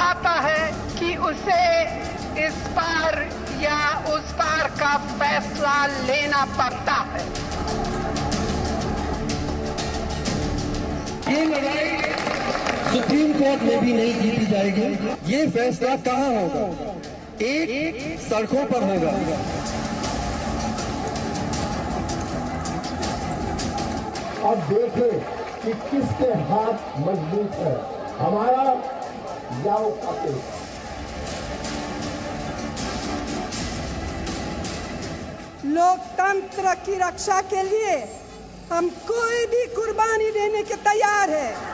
पाता है कि उसे इस पार या उस पार का फैसला लेना पड़ता है। ये लड़ाई सुप्रीम कोर्ट में भी नहीं जीती जाएगी। ये फैसला कहाँ होगा? एक सड़कों पर होगा। अब देखें कि किसके हाथ मजबूत है, हमारा या आपके। लोकतंत्र की रक्षा के लिए हम कोई भी कुर्बानी देने के तैयार है।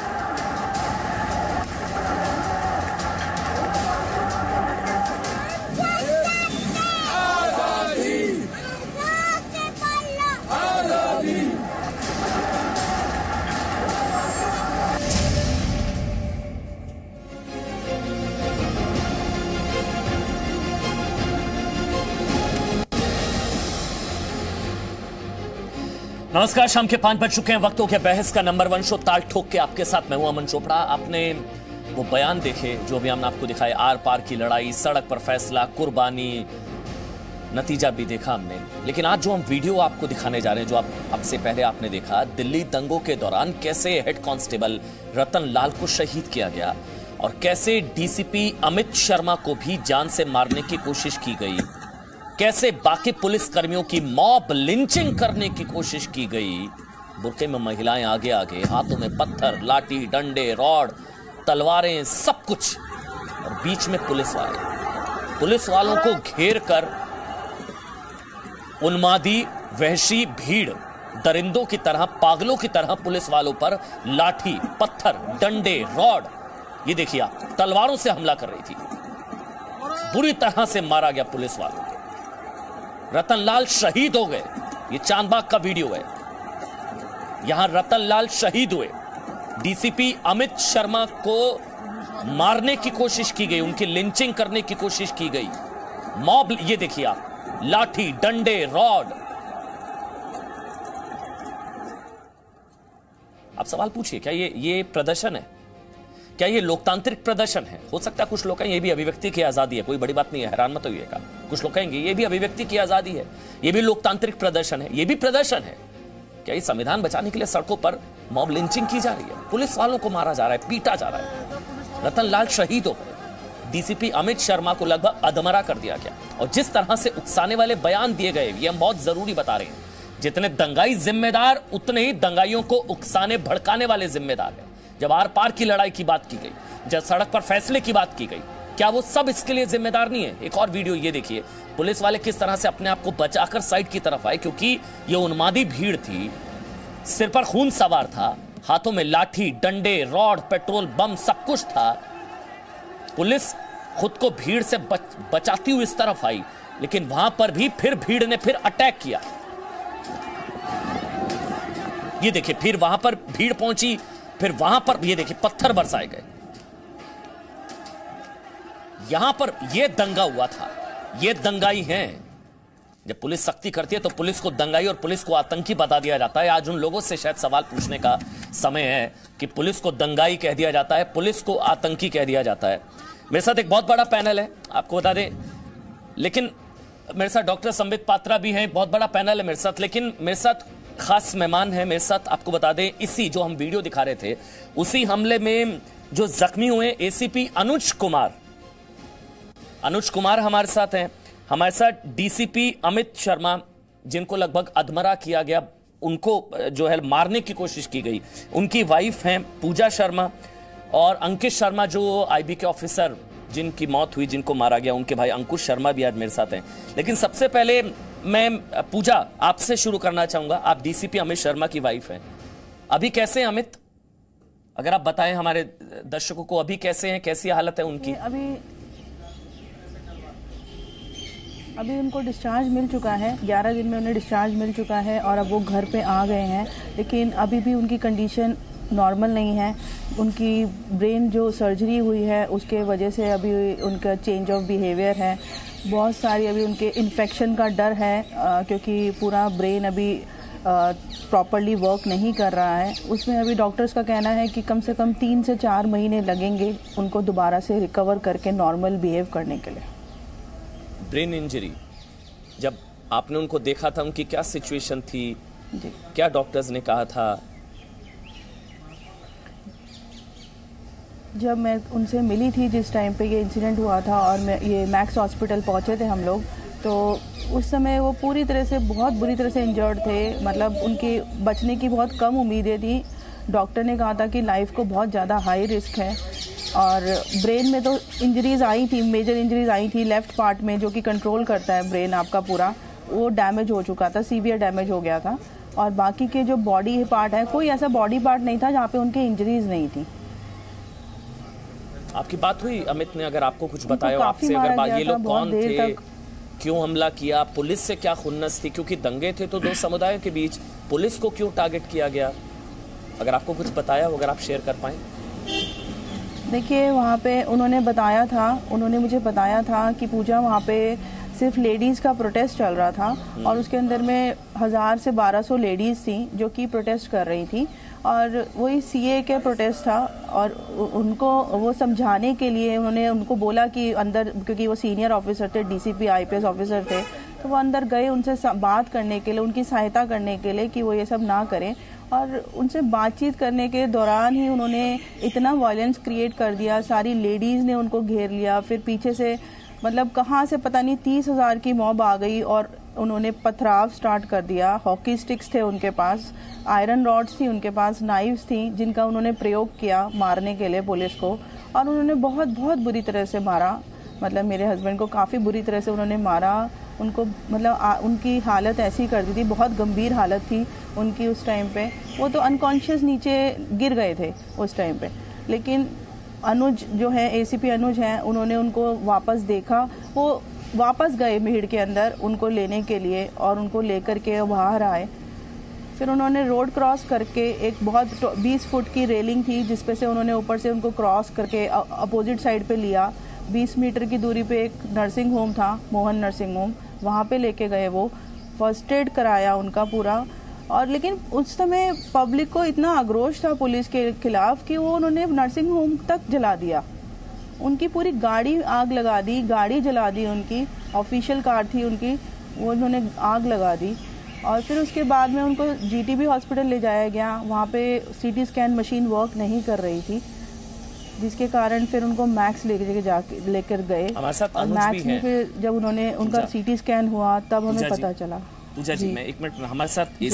नमस्कार, शाम के 5 बज चुके हैं। वक्त हो गया बहस का नंबर 1 शो ताल ठोक के आपके साथ मैं हूं अमन चोपड़ा। आपने वो बयान देखे जो भी हमने आपको दिखाए, आर पार की लड़ाई, सड़क पर फैसला, कुर्बानी, नतीजा भी देखा हमने। लेकिन आज जो हम वीडियो आपको दिखाने जा रहे हैं, जो अब से पहले आपने देखा, दिल्ली दंगों के दौरान कैसे हेड कांस्टेबल रतन लाल को शहीद किया गया और कैसे डीसीपी अमित शर्मा को भी जान से मारने की कोशिश की गई, कैसे बाकी पुलिस कर्मियों की मॉब लिंचिंग करने की कोशिश की गई। बुर्के में महिलाएं आगे आगे, हाथों में पत्थर, लाठी, डंडे, रॉड, तलवारें, सब कुछ, और बीच में पुलिस वालों को घेर कर उन्मादी वहशी भीड़ दरिंदों की तरह, पागलों की तरह पुलिस वालों पर लाठी, पत्थर, डंडे, रॉड, ये देखिए आप, तलवारों से हमला कर रही थी। बुरी तरह से मारा गया पुलिस वालों को। रतन लाल शहीद हो गए। ये चांदबाग का वीडियो है। यहां रतन लाल शहीद हुए। डीसीपी अमित शर्मा को मारने की कोशिश की गई, उनकी लिंचिंग करने की कोशिश की गई। मॉब, ये देखिए आप, लाठी, डंडे, रॉड। आप सवाल पूछिए, क्या ये प्रदर्शन है? क्या ये लोकतांत्रिक प्रदर्शन है? हो सकता है कुछ लोग कहेंगे ये भी अभिव्यक्ति की आजादी है, कोई बड़ी बात नहीं है, हैरान मत होइएगा। कुछ लोग कहेंगे ये भी अभिव्यक्ति की आजादी है, ये भी लोकतांत्रिक प्रदर्शन है, ये भी प्रदर्शन है। क्या ये संविधान बचाने के लिए सड़कों पर मॉब लिंचिंग की जा रही है? पुलिस वालों को मारा जा रहा है, पीटा जा रहा है। रतन लाल शहीद हो गए। डीसीपी अमित शर्मा को लगभग अधमरा कर दिया गया। और जिस तरह से उकसाने वाले बयान दिए गए, ये हम बहुत जरूरी बता रहे हैं। जितने दंगाई जिम्मेदार, उतने ही दंगाइयों को उकसाने भड़काने वाले जिम्मेदार हैं। जब आर पार की लड़ाई की बात की गई, जब सड़क पर फैसले की बात की गई, क्या वो सब इसके लिए जिम्मेदार नहीं है? एक और वीडियो ये देखिए, पुलिस वाले किस तरह से अपने आप को बचाकर साइड की तरफ आए, क्योंकि ये उन्मादी भीड़ थी, सिर पर खून सवार था, हाथों में लाठी, डंडे, रॉड, पेट्रोल बम, सब कुछ था। पुलिस खुद को भीड़ से बचाती हुई इस तरफ आई, लेकिन वहां पर भी फिर भीड़ ने फिर अटैक किया। ये देखिए, फिर वहां पर भीड़ पहुंची, फिर वहां पर ये देखिए पत्थर बरसाए गए। यहां पर यह दंगा हुआ था, ये दंगाई हैं। जब पुलिस सख्ती करती है तो पुलिस को दंगाई और पुलिस को आतंकी बता दिया जाता है। आज उन लोगों से शायद सवाल पूछने का समय है कि पुलिस को दंगाई कह दिया जाता है, पुलिस को आतंकी कह दिया जाता है। मेरे साथ एक बहुत बड़ा पैनल है, आपको बता दें, लेकिन मेरे साथ डॉक्टर संबित पात्रा भी हैं, बहुत बड़ा पैनल है मेरे साथ, लेकिन मेरे साथ खास मेहमान है मेरे साथ। आपको बता दें, इसी जो हम वीडियो दिखा रहे थे, उसी हमले में जो जख्मी हुए एसीपी अनुज कुमार हमारे साथ हैं। हमारे साथ डीसीपी अमित शर्मा, जिनको लगभग अधमरा किया गया, उनको जो है मारने की कोशिश की गई, उनकी वाइफ हैं पूजा शर्मा, और अंकित शर्मा जो आईबी के ऑफिसर जिनकी मौत हुई, जिनको मारा गया, उनके भाई अंकुश शर्मा भी आज मेरे साथ हैं। लेकिन सबसे पहले मैं पूजा आपसे शुरू करना चाहूंगा। आप डीसीपी अमित शर्मा की वाइफ हैं, अभी कैसे हैं अमित? अगर आप बताएं हमारे दर्शकों को, अभी कैसे हैं, कैसी हालत है उनकी? अभी उनको डिस्चार्ज मिल चुका है, 11 दिन में उन्हें डिस्चार्ज मिल चुका है और अब वो घर पे आ गए हैं। लेकिन अभी भी उनकी कंडीशन नॉर्मल नहीं है। उनकी ब्रेन जो सर्जरी हुई है उसके वजह से अभी उनका चेंज ऑफ बिहेवियर है, बहुत सारी अभी उनके इन्फेक्शन का डर है, क्योंकि पूरा ब्रेन अभी प्रॉपरली वर्क नहीं कर रहा है। उसमें अभी डॉक्टर्स का कहना है कि कम से कम 3 से 4 महीने लगेंगे उनको दोबारा से रिकवर करके नॉर्मल बिहेव करने के लिए। ब्रेन इंजरी, जब आपने उनको देखा था उनकी क्या सिचुएशन थी जी। क्या डॉक्टर्स ने कहा था? जब मैं उनसे मिली थी जिस टाइम पे ये इंसिडेंट हुआ था और ये मैक्स हॉस्पिटल पहुंचे थे हम लोग, तो उस समय वो पूरी तरह से बहुत बुरी तरह से इंजर्ड थे। मतलब उनकी बचने की बहुत कम उम्मीदें थी। डॉक्टर ने कहा था कि लाइफ को बहुत ज़्यादा हाई रिस्क है। और ब्रेन में तो इंजरीज आई थी, मेजर इंजरीज आई थी लेफ़्ट पार्ट में, जो कि कंट्रोल करता है ब्रेन आपका पूरा, वो डैमेज हो चुका था, सीवियर डैमेज हो गया था। और बाकी के जो बॉडी पार्ट है, कोई ऐसा बॉडी पार्ट नहीं था जहाँ पे उनके इंजरीज नहीं थी। आपकी बात हुई अमित ने, अगर आपको कुछ बताया आपसे, अगर ये लोग कौन थे, क्यों हमला किया, पुलिस से क्या खुन्नस थी? क्योंकि दंगे थे तो दो समुदायों के बीच, पुलिस को क्यों टारगेट किया गया? अगर आपको कुछ बताया हो, अगर आप शेयर कर पाएं। देखिए, वहाँ पे उन्होंने मुझे बताया था कि पूजा वहाँ पे सिर्फ लेडीज़ का प्रोटेस्ट चल रहा था और उसके अंदर में 1000 से 1200 लेडीज़ थी जो कि प्रोटेस्ट कर रही थी और वही सीए के प्रोटेस्ट था। और उनको वो समझाने के लिए उन्होंने उनको बोला कि अंदर, क्योंकि वो सीनियर ऑफिसर थे, डीसीपी आईपीएस ऑफिसर थे, तो वो अंदर गए उनसे बात करने के लिए, उनकी सहायता करने के लिए कि वो ये सब ना करें। और उनसे बातचीत करने के दौरान ही उन्होंने इतना वायलेंस क्रिएट कर दिया, सारी लेडीज़ ने उनको घेर लिया। फिर पीछे से मतलब कहाँ से पता नहीं 30,000 की मॉब आ गई और उन्होंने पथराव स्टार्ट कर दिया। हॉकी स्टिक्स थे उनके पास, आयरन रॉड्स थी उनके पास, नाइफ्स थी जिनका उन्होंने प्रयोग किया मारने के लिए पुलिस को। और उन्होंने बहुत बहुत बुरी तरह से मारा, मतलब मेरे हस्बैंड को काफ़ी बुरी तरह से उन्होंने मारा। उनको मतलब उनकी हालत ऐसी कर दी थी, बहुत गंभीर हालत थी उनकी उस टाइम पे। वो तो अनकॉन्शियस नीचे गिर गए थे उस टाइम पे। लेकिन अनुज जो है, एसीपी अनुज हैं, उन्होंने उनको वापस देखा, वो वापस गए भीड़ के अंदर उनको लेने के लिए और उनको लेकर के बाहर आए। फिर उन्होंने रोड क्रॉस करके एक बहुत 20 फुट की रेलिंग थी जिस पे से उन्होंने ऊपर से उनको क्रॉस करके अपोजिट साइड पे लिया। 20 मीटर की दूरी पे एक नर्सिंग होम था, मोहन नर्सिंग होम, वहाँ पे लेके गए। वो फर्स्ट एड कराया उनका पूरा। और लेकिन उस समय पब्लिक को इतना आक्रोश था पुलिस के खिलाफ कि वो उन्होंने नर्सिंग होम तक जला दिया, उनकी पूरी गाड़ी आग लगा दी, गाड़ी जला दी, उनकी ऑफिशियल कार थी उनकी, वो उन्होंने आग लगा दी। और फिर उसके बाद में उनको जीटीबी हॉस्पिटल ले जाया गया। वहाँ पे सीटी स्कैन मशीन वर्क नहीं कर रही थी, जिसके कारण फिर उनको मैक्स लेकर गए। और मैक्स में फिर जब उन्होंने उनका सीटी स्कैन हुआ तब हमें पता चला। पूजा जी, मैं 1 मिनट, हमारे साथ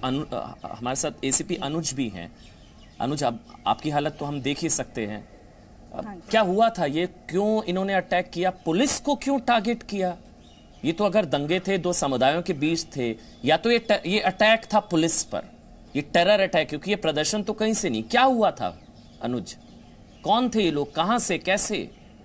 एसीपी अनुज भी हैं। अनुज, आपकी हालत तो हम देख ही सकते हैं। क्या हुआ था ये? क्यों इन्होंने अटैक किया? पुलिस को क्यों टारगेट किया? ये तो अगर दंगे थे, दो समुदायों के बीच थे, या तो ये अटैक था पुलिस पर, ये टेरर अटैक, क्योंकि ये प्रदर्शन तो कहीं से नहीं। क्या हुआ था अनुज? कौन थे ये लोग, कहां से, कैसे?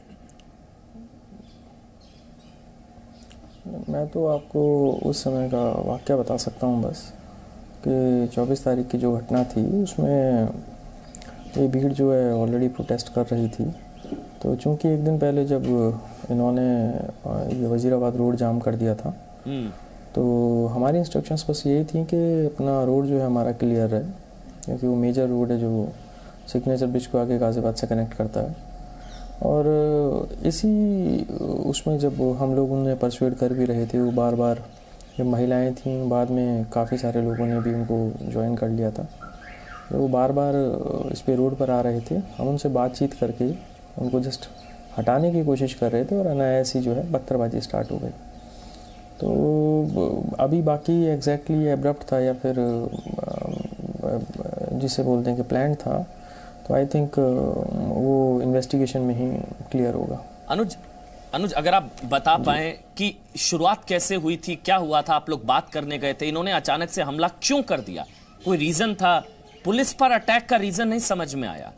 मैं तो आपको उस समय का वाकया बता सकता हूं बस, कि 24 तारीख की जो घटना थी उसमें ये भीड़ जो है ऑलरेडी प्रोटेस्ट कर रही थी। तो चूंकि एक दिन पहले जब इन्होंने ये वजीराबाद रोड जाम कर दिया था, तो हमारी इंस्ट्रक्शंस बस यही थी कि अपना रोड जो है हमारा क्लियर रहे, क्योंकि वो मेजर रोड है जो सिग्नेचर ब्रिज को आगे गाजियाबाद से कनेक्ट करता है। और इसी उसमें जब हम लोग उन्हें परसुएड कर भी रहे थे, वो बार बार जब महिलाएं थीं, बाद में काफ़ी सारे लोगों ने भी उनको ज्वाइन कर लिया था, तो वो बार बार इस पे रोड पर आ रहे थे। हम उनसे बातचीत करके उनको जस्ट हटाने की कोशिश कर रहे थे और अनायास ही जो है पत्थरबाजी स्टार्ट हो गई। तो अभी बाकी एग्जैक्टली एब्रप्ट था या फिर जिसे बोलते हैं कि प्लान था, तो आई थिंक वो इन्वेस्टिगेशन में ही क्लियर होगा। अनुज, अगर आप बता पाएं कि शुरुआत कैसे हुई थी, क्या हुआ था? आप लोग बात करने गए थे, इन्होंने अचानक से हमला क्यों कर दिया? कोई रीजन था? पुलिस पर अटैक का रीजन नहीं समझ में आया।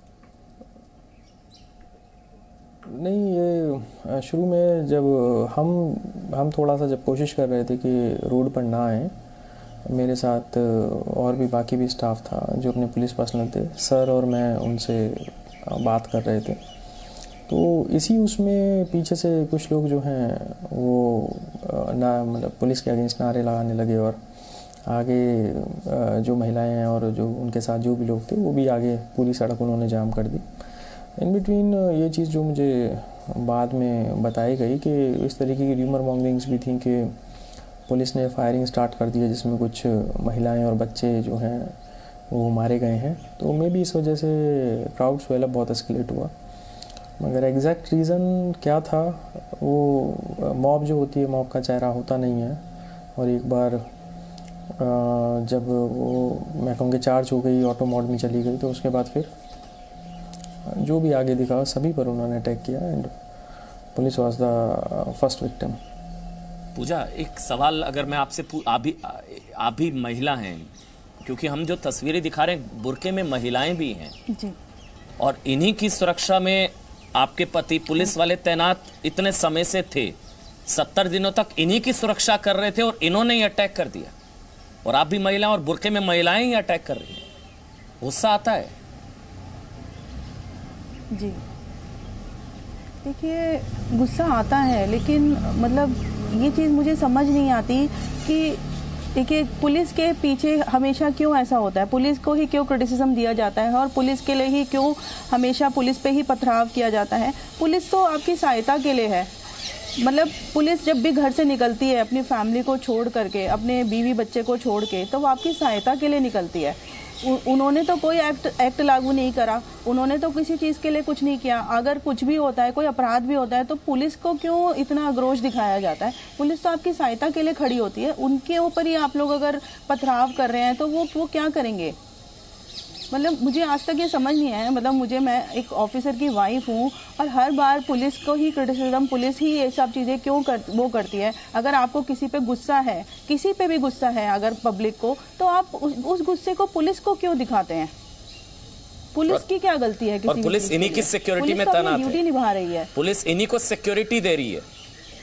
नहीं, ये शुरू में जब हम थोड़ा सा जब कोशिश कर रहे थे कि रोड पर ना आए, मेरे साथ और भी बाकी भी स्टाफ था जो अपने पुलिस पर्सनल थे, सर और मैं उनसे बात कर रहे थे। तो इसी उसमें पीछे से कुछ लोग जो हैं वो मतलब पुलिस के अगेंस्ट नारे लगाने लगे और आगे जो महिलाएं हैं और जो उनके साथ जो भी लोग थे वो भी आगे पूरी सड़क उन्होंने जाम कर दी। इन बिटवीन ये चीज़ जो मुझे बाद में बताई गई कि इस तरीके की र्यूमर मॉन्गरिंग्स भी थी कि पुलिस ने फायरिंग स्टार्ट कर दी है जिसमें कुछ महिलाएं और बच्चे जो हैं वो मारे गए हैं। तो मे भी इस वजह से क्राउड स्वेल अप बहुत एस्केलेट हुआ, मगर एग्जैक्ट रीज़न क्या था वो मॉब जो होती है मॉब का चेहरा होता नहीं है। और एक बार जब वो मैं कहूँगी चार्ज हो गई, ऑटो मोड में चली गई, तो उसके बाद फिर जो भी आगे दिखा सभी पर उन्होंने अटैक किया and police was the first victim. Pooja, एक सवाल अगर मैं आपसे आप भी महिला हैं, क्योंकि हम जो तस्वीरें दिखा रहे हैं बुर्के में महिलाएं भी हैं जी, और इन्हीं की सुरक्षा में आपके पति पुलिस वाले तैनात इतने समय से थे, 70 दिनों तक इन्हीं की सुरक्षा कर रहे थे और इन्होंने ही अटैक कर दिया, और आप भी महिला और बुर्के में महिलाएं ही अटैक कर रही हैं। गुस्सा आता है? जी देखिए, गुस्सा आता है, लेकिन मतलब ये चीज़ मुझे समझ नहीं आती कि देखिए पुलिस के पीछे हमेशा क्यों ऐसा होता है, पुलिस को ही क्यों क्रिटिसिज्म दिया जाता है और पुलिस के लिए ही क्यों हमेशा पुलिस पे ही पथराव किया जाता है। पुलिस तो आपकी सहायता के लिए है। मतलब पुलिस जब भी घर से निकलती है अपनी फैमिली को छोड़ करके, अपने बीवी बच्चे को छोड़ के, तो वो आपकी सहायता के लिए निकलती है। उन्होंने तो कोई एक्ट लागू नहीं करा, उन्होंने तो किसी चीज़ के लिए कुछ नहीं किया। अगर कुछ भी होता है, कोई अपराध भी होता है, तो पुलिस को क्यों इतना आक्रोश दिखाया जाता है? पुलिस तो आपकी सहायता के लिए खड़ी होती है। उनके ऊपर ही आप लोग अगर पथराव कर रहे हैं तो वो क्या करेंगे? मतलब मुझे आज तक ये समझ नहीं आया। मतलब मैं एक ऑफिसर की वाइफ हूँ और हर बार पुलिस को ही क्रिटिसिज्म, पुलिस ही ये सब चीज़ें क्यों करती है। अगर आपको किसी पे गुस्सा है, किसी पे भी गुस्सा है अगर पब्लिक को, तो आप उस गुस्से को पुलिस को क्यों दिखाते हैं? पुलिस की क्या गलती है? और पुलिस इन्हीं की सिक्योरिटी में तैनात है, ड्यूटी निभा रही है, पुलिस इन्हीं को सिक्योरिटी दे रही है,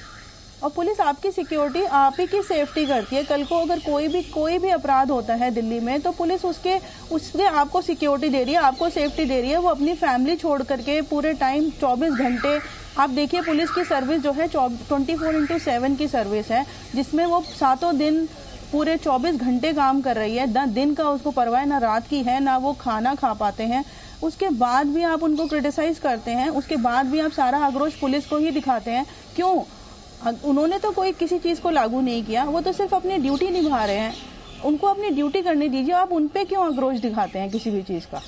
और पुलिस आपकी सिक्योरिटी, आप ही की सेफ्टी करती है। कल को अगर कोई भी अपराध होता है दिल्ली में, तो पुलिस उसके आपको सिक्योरिटी दे रही है, आपको सेफ्टी दे रही है। वो अपनी फैमिली छोड़ करके पूरे टाइम 24 घंटे, आप देखिए पुलिस की सर्विस जो है 24/7 की सर्विस है, जिसमें वो 7 दिन पूरे 24 घंटे काम कर रही है। ना दिन का उसको परवाह, ना रात की है, ना वो खाना खा पाते हैं। उसके बाद भी आप उनको क्रिटिसाइज करते हैं, उसके बाद भी आप सारा आक्रोश पुलिस को ही दिखाते हैं। क्यों? उन्होंने तो कोई किसी चीज़ को लागू नहीं किया, वो तो सिर्फ अपनी ड्यूटी निभा रहे हैं। उनको अपनी ड्यूटी करने दीजिए, आप उन पे क्यों आक्रोश दिखाते हैं किसी भी चीज़ का?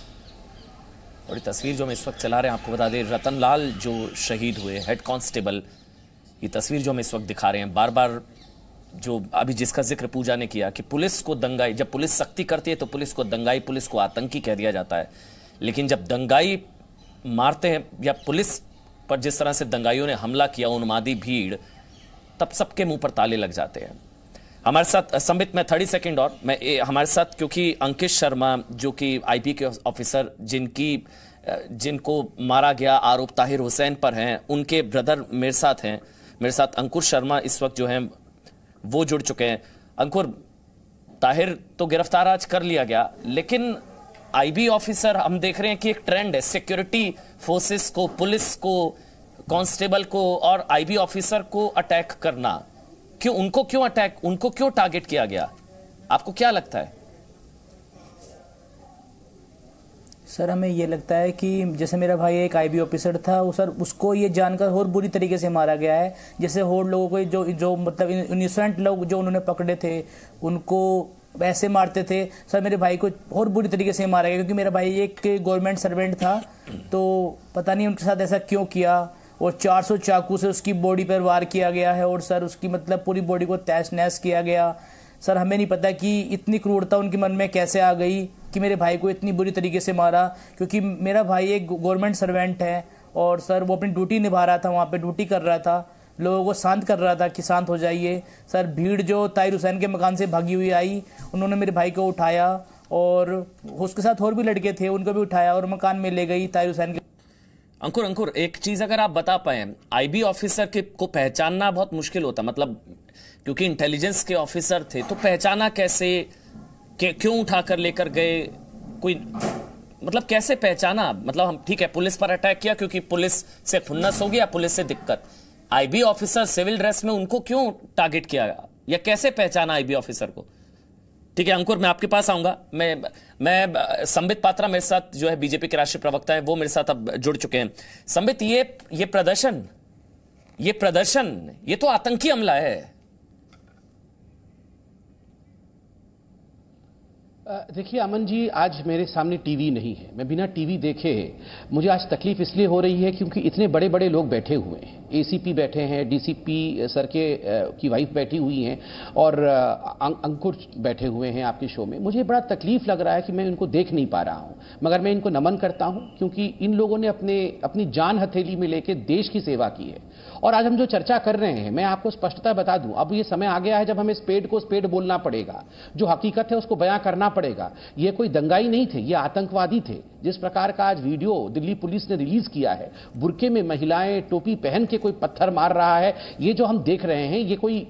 और ये तस्वीर जो हम इस वक्त चला रहे हैं, आपको बता दें, रतन लाल जो शहीद हुए, हेड कांस्टेबल, ये तस्वीर जो हम इस वक्त दिखा रहे हैं, बार बार जो अभी जिसका जिक्र पूजा ने किया कि पुलिस को दंगाई, जब पुलिस सख्ती करती है तो पुलिस को दंगाई, पुलिस को आतंकी कह दिया जाता है, लेकिन जब दंगाई मारते हैं या पुलिस पर जिस तरह से दंगाइयों ने हमला किया, उन्मादी भीड़, तब सबके मुंह पर ताले लग जाते हैं। हमारे साथ संबित में 30 सेकंड और हमारे साथ, क्योंकि अंकित शर्मा जो कि आईपी के ऑफिसर जिनको मारा गया आरोप ताहिर हुसैन पर हैं, उनके ब्रदर मेरे साथ हैं। मेरे साथ अंकुर शर्मा इस वक्त जो हैं वो जुड़ चुके हैं। अंकुर, ताहिर तो गिरफ्तार आज कर लिया गया, लेकिन आईबी ऑफिसर हम देख रहे हैं कि एक ट्रेंड है, सिक्योरिटी फोर्सेस को, पुलिस को, कांस्टेबल को और आईबी ऑफिसर को अटैक करना। क्यों? उनको क्यों टारगेट किया गया? आपको क्या लगता है? सर, हमें ये लगता है कि जैसे मेरा भाई एक आईबी ऑफिसर था, वो सर उसको ये जानकर और बुरी तरीके से मारा गया है। जैसे और लोगों को जो मतलब इनोसेंट लोग जो उन्होंने पकड़े थे उनको वैसे मारते थे, सर मेरे भाई को और बुरी तरीके से मारा गया। क्योंकि मेरा भाई एक गवर्नमेंट सर्वेंट था, तो पता नहीं उनके साथ ऐसा क्यों किया। और 400 चाकू से उसकी बॉडी पर वार किया गया है और सर उसकी मतलब पूरी बॉडी को तहस नहस किया गया। सर हमें नहीं पता कि इतनी क्रूरता उनके मन में कैसे आ गई कि मेरे भाई को इतनी बुरी तरीके से मारा। क्योंकि मेरा भाई एक गवर्नमेंट सर्वेंट है और सर वो अपनी ड्यूटी निभा रहा था, वहाँ पे ड्यूटी कर रहा था, लोगों को शांत कर रहा था कि शांत हो जाइए। सर भीड़ जो ताहिर हुसैन के मकान से भागी हुई आई, उन्होंने मेरे भाई को उठाया और उसके साथ और भी लड़के थे, उनको भी उठाया और मकान में ले गई ताहिर हुसैन के। अंकुर, एक चीज अगर आप बता पाए, आईबी ऑफिसर को पहचानना बहुत मुश्किल होता, मतलब क्योंकि इंटेलिजेंस के ऑफिसर थे, तो पहचाना कैसे, क्यों उठाकर लेकर गए, कोई मतलब कैसे पहचाना? मतलब हम ठीक है पुलिस पर अटैक किया क्योंकि पुलिस से खुन्नस हो गया, पुलिस से दिक्कत, आईबी ऑफिसर सिविल ड्रेस में, उनको क्यों टारगेट किया या कैसे पहचाना आईबी ऑफिसर को? ठीक है अंकुर, मैं आपके पास आऊंगा। मैं संबित पात्रा मेरे साथ जो है बीजेपी के राष्ट्रीय प्रवक्ता है, वो मेरे साथ अब जुड़ चुके हैं। संबित, ये प्रदर्शन ये तो आतंकी हमला है। देखिए अमन जी, आज मेरे सामने टीवी नहीं है, मैं बिना टीवी देखे मुझे आज तकलीफ इसलिए हो रही है क्योंकि इतने बड़े बड़े लोग बैठे हुए हैं। एसीपी बैठे हैं, डीसीपी सर की वाइफ बैठी हुई हैं और अंकुर बैठे हुए हैं आपके शो में। मुझे बड़ा तकलीफ लग रहा है कि मैं इनको देख नहीं पा रहा हूं, मगर मैं इनको नमन करता हूं क्योंकि इन लोगों ने अपनी जान हथेली में लेके देश की सेवा की है। और आज हम जो चर्चा कर रहे हैं, मैं आपको स्पष्टता बता दूं, अब ये समय आ गया है जब हमें स्पेड को स्पेड बोलना पड़ेगा, जो हकीकत है उसको बयां करना पड़ेगा। ये कोई दंगाई नहीं थे, ये आतंकवादी थे। जिस प्रकार का आज वीडियो दिल्ली पुलिस ने रिलीज किया है, बुरके में महिलाएं टोपी पहन के कोई पत्थर मार रहा है, ये जो हम देख रहे हैं,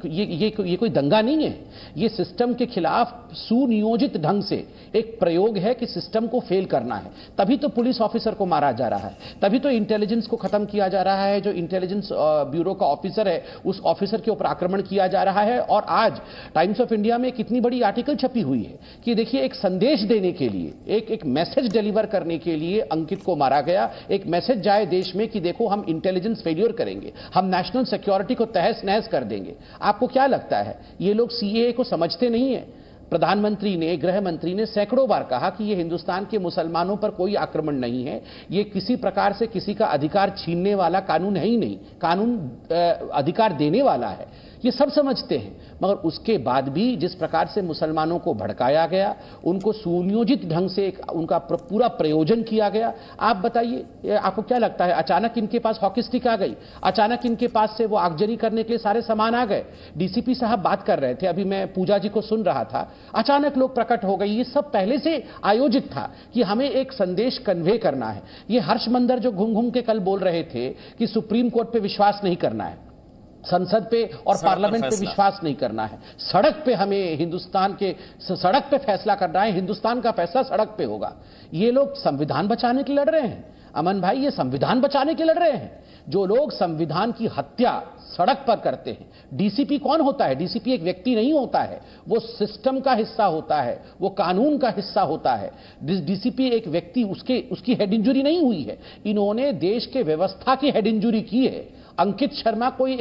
ये कोई दंगा नहीं है। ये सिस्टम के खिलाफ सुनियोजित ढंग से एक प्रयोग है कि सिस्टम को फेल करना है। तभी तो पुलिस ऑफिसर को मारा जा रहा है, तभी तो इंटेलिजेंस को खत्म किया जा रहा है। जो इंटेलिजेंस ब्यूरो का ऑफिसर है, उस ऑफिसर के ऊपर आक्रमण किया जा रहा है। और आज टाइम्स ऑफ इंडिया में कितनी बड़ी आर्टिकल छपी हुई है कि देखिए, एक संदेश देने के लिए, एक मैसेज डिलीवर करने के लिए अंकित को मारा गया। एक मैसेज जाए देश में कि देखो, हम इंटेलिजेंस फेलियर करेंगे, हम नेशनल सिक्योरिटी को तहस नहस कर देंगे। आपको क्या लगता है ये लोग सीएए को समझते नहीं है? प्रधानमंत्री ने, गृह मंत्री ने सैकड़ों बार कहा कि यह हिंदुस्तान के मुसलमानों पर कोई आक्रमण नहीं है, ये किसी प्रकार से किसी का अधिकार छीनने वाला कानून है ही नहीं, कानून अधिकार देने वाला है। ये सब समझते हैं, मगर उसके बाद भी जिस प्रकार से मुसलमानों को भड़काया गया, उनको सुनियोजित ढंग से उनका पूरा प्रयोजन किया गया। आप बताइए, आपको क्या लगता है अचानक इनके पास हॉकी स्टिक आ गई, अचानक इनके पास से वो आगजनी करने के लिए सारे सामान आ गए? डीसीपी साहब बात कर रहे थे, अभी मैं पूजा जी को सुन रहा था, अचानक लोग प्रकट हो गए। ये सब पहले से आयोजित था कि हमें एक संदेश कन्वे करना है। ये हर्षमंदर जो घूम घूम के कल बोल रहे थे कि सुप्रीम कोर्ट पे विश्वास नहीं करना है, संसद पे और पार्लियामेंट पे विश्वास नहीं करना है, सड़क पे हमें हिंदुस्तान के सड़क पे फैसला करना है, हिंदुस्तान का फैसला सड़क पे होगा। ये लोग संविधान बचाने के लिए लड़ रहे हैं अमन भाई, ये संविधान बचाने के लिए लड़ रहे हैं। जो लोग संविधान की हत्या सड़क पर करते हैं, डीसीपी कौन होता है? डीसीपी एक व्यक्ति नहीं होता है, वो सिस्टम का हिस्सा होता है, वो कानून का हिस्सा होता है। डीसीपी एक व्यक्ति, उसकी हेड इंजुरी नहीं हुई है, इन्होंने देश के व्यवस्था की हेड इंजुरी की है। अंकित शर्मा कोई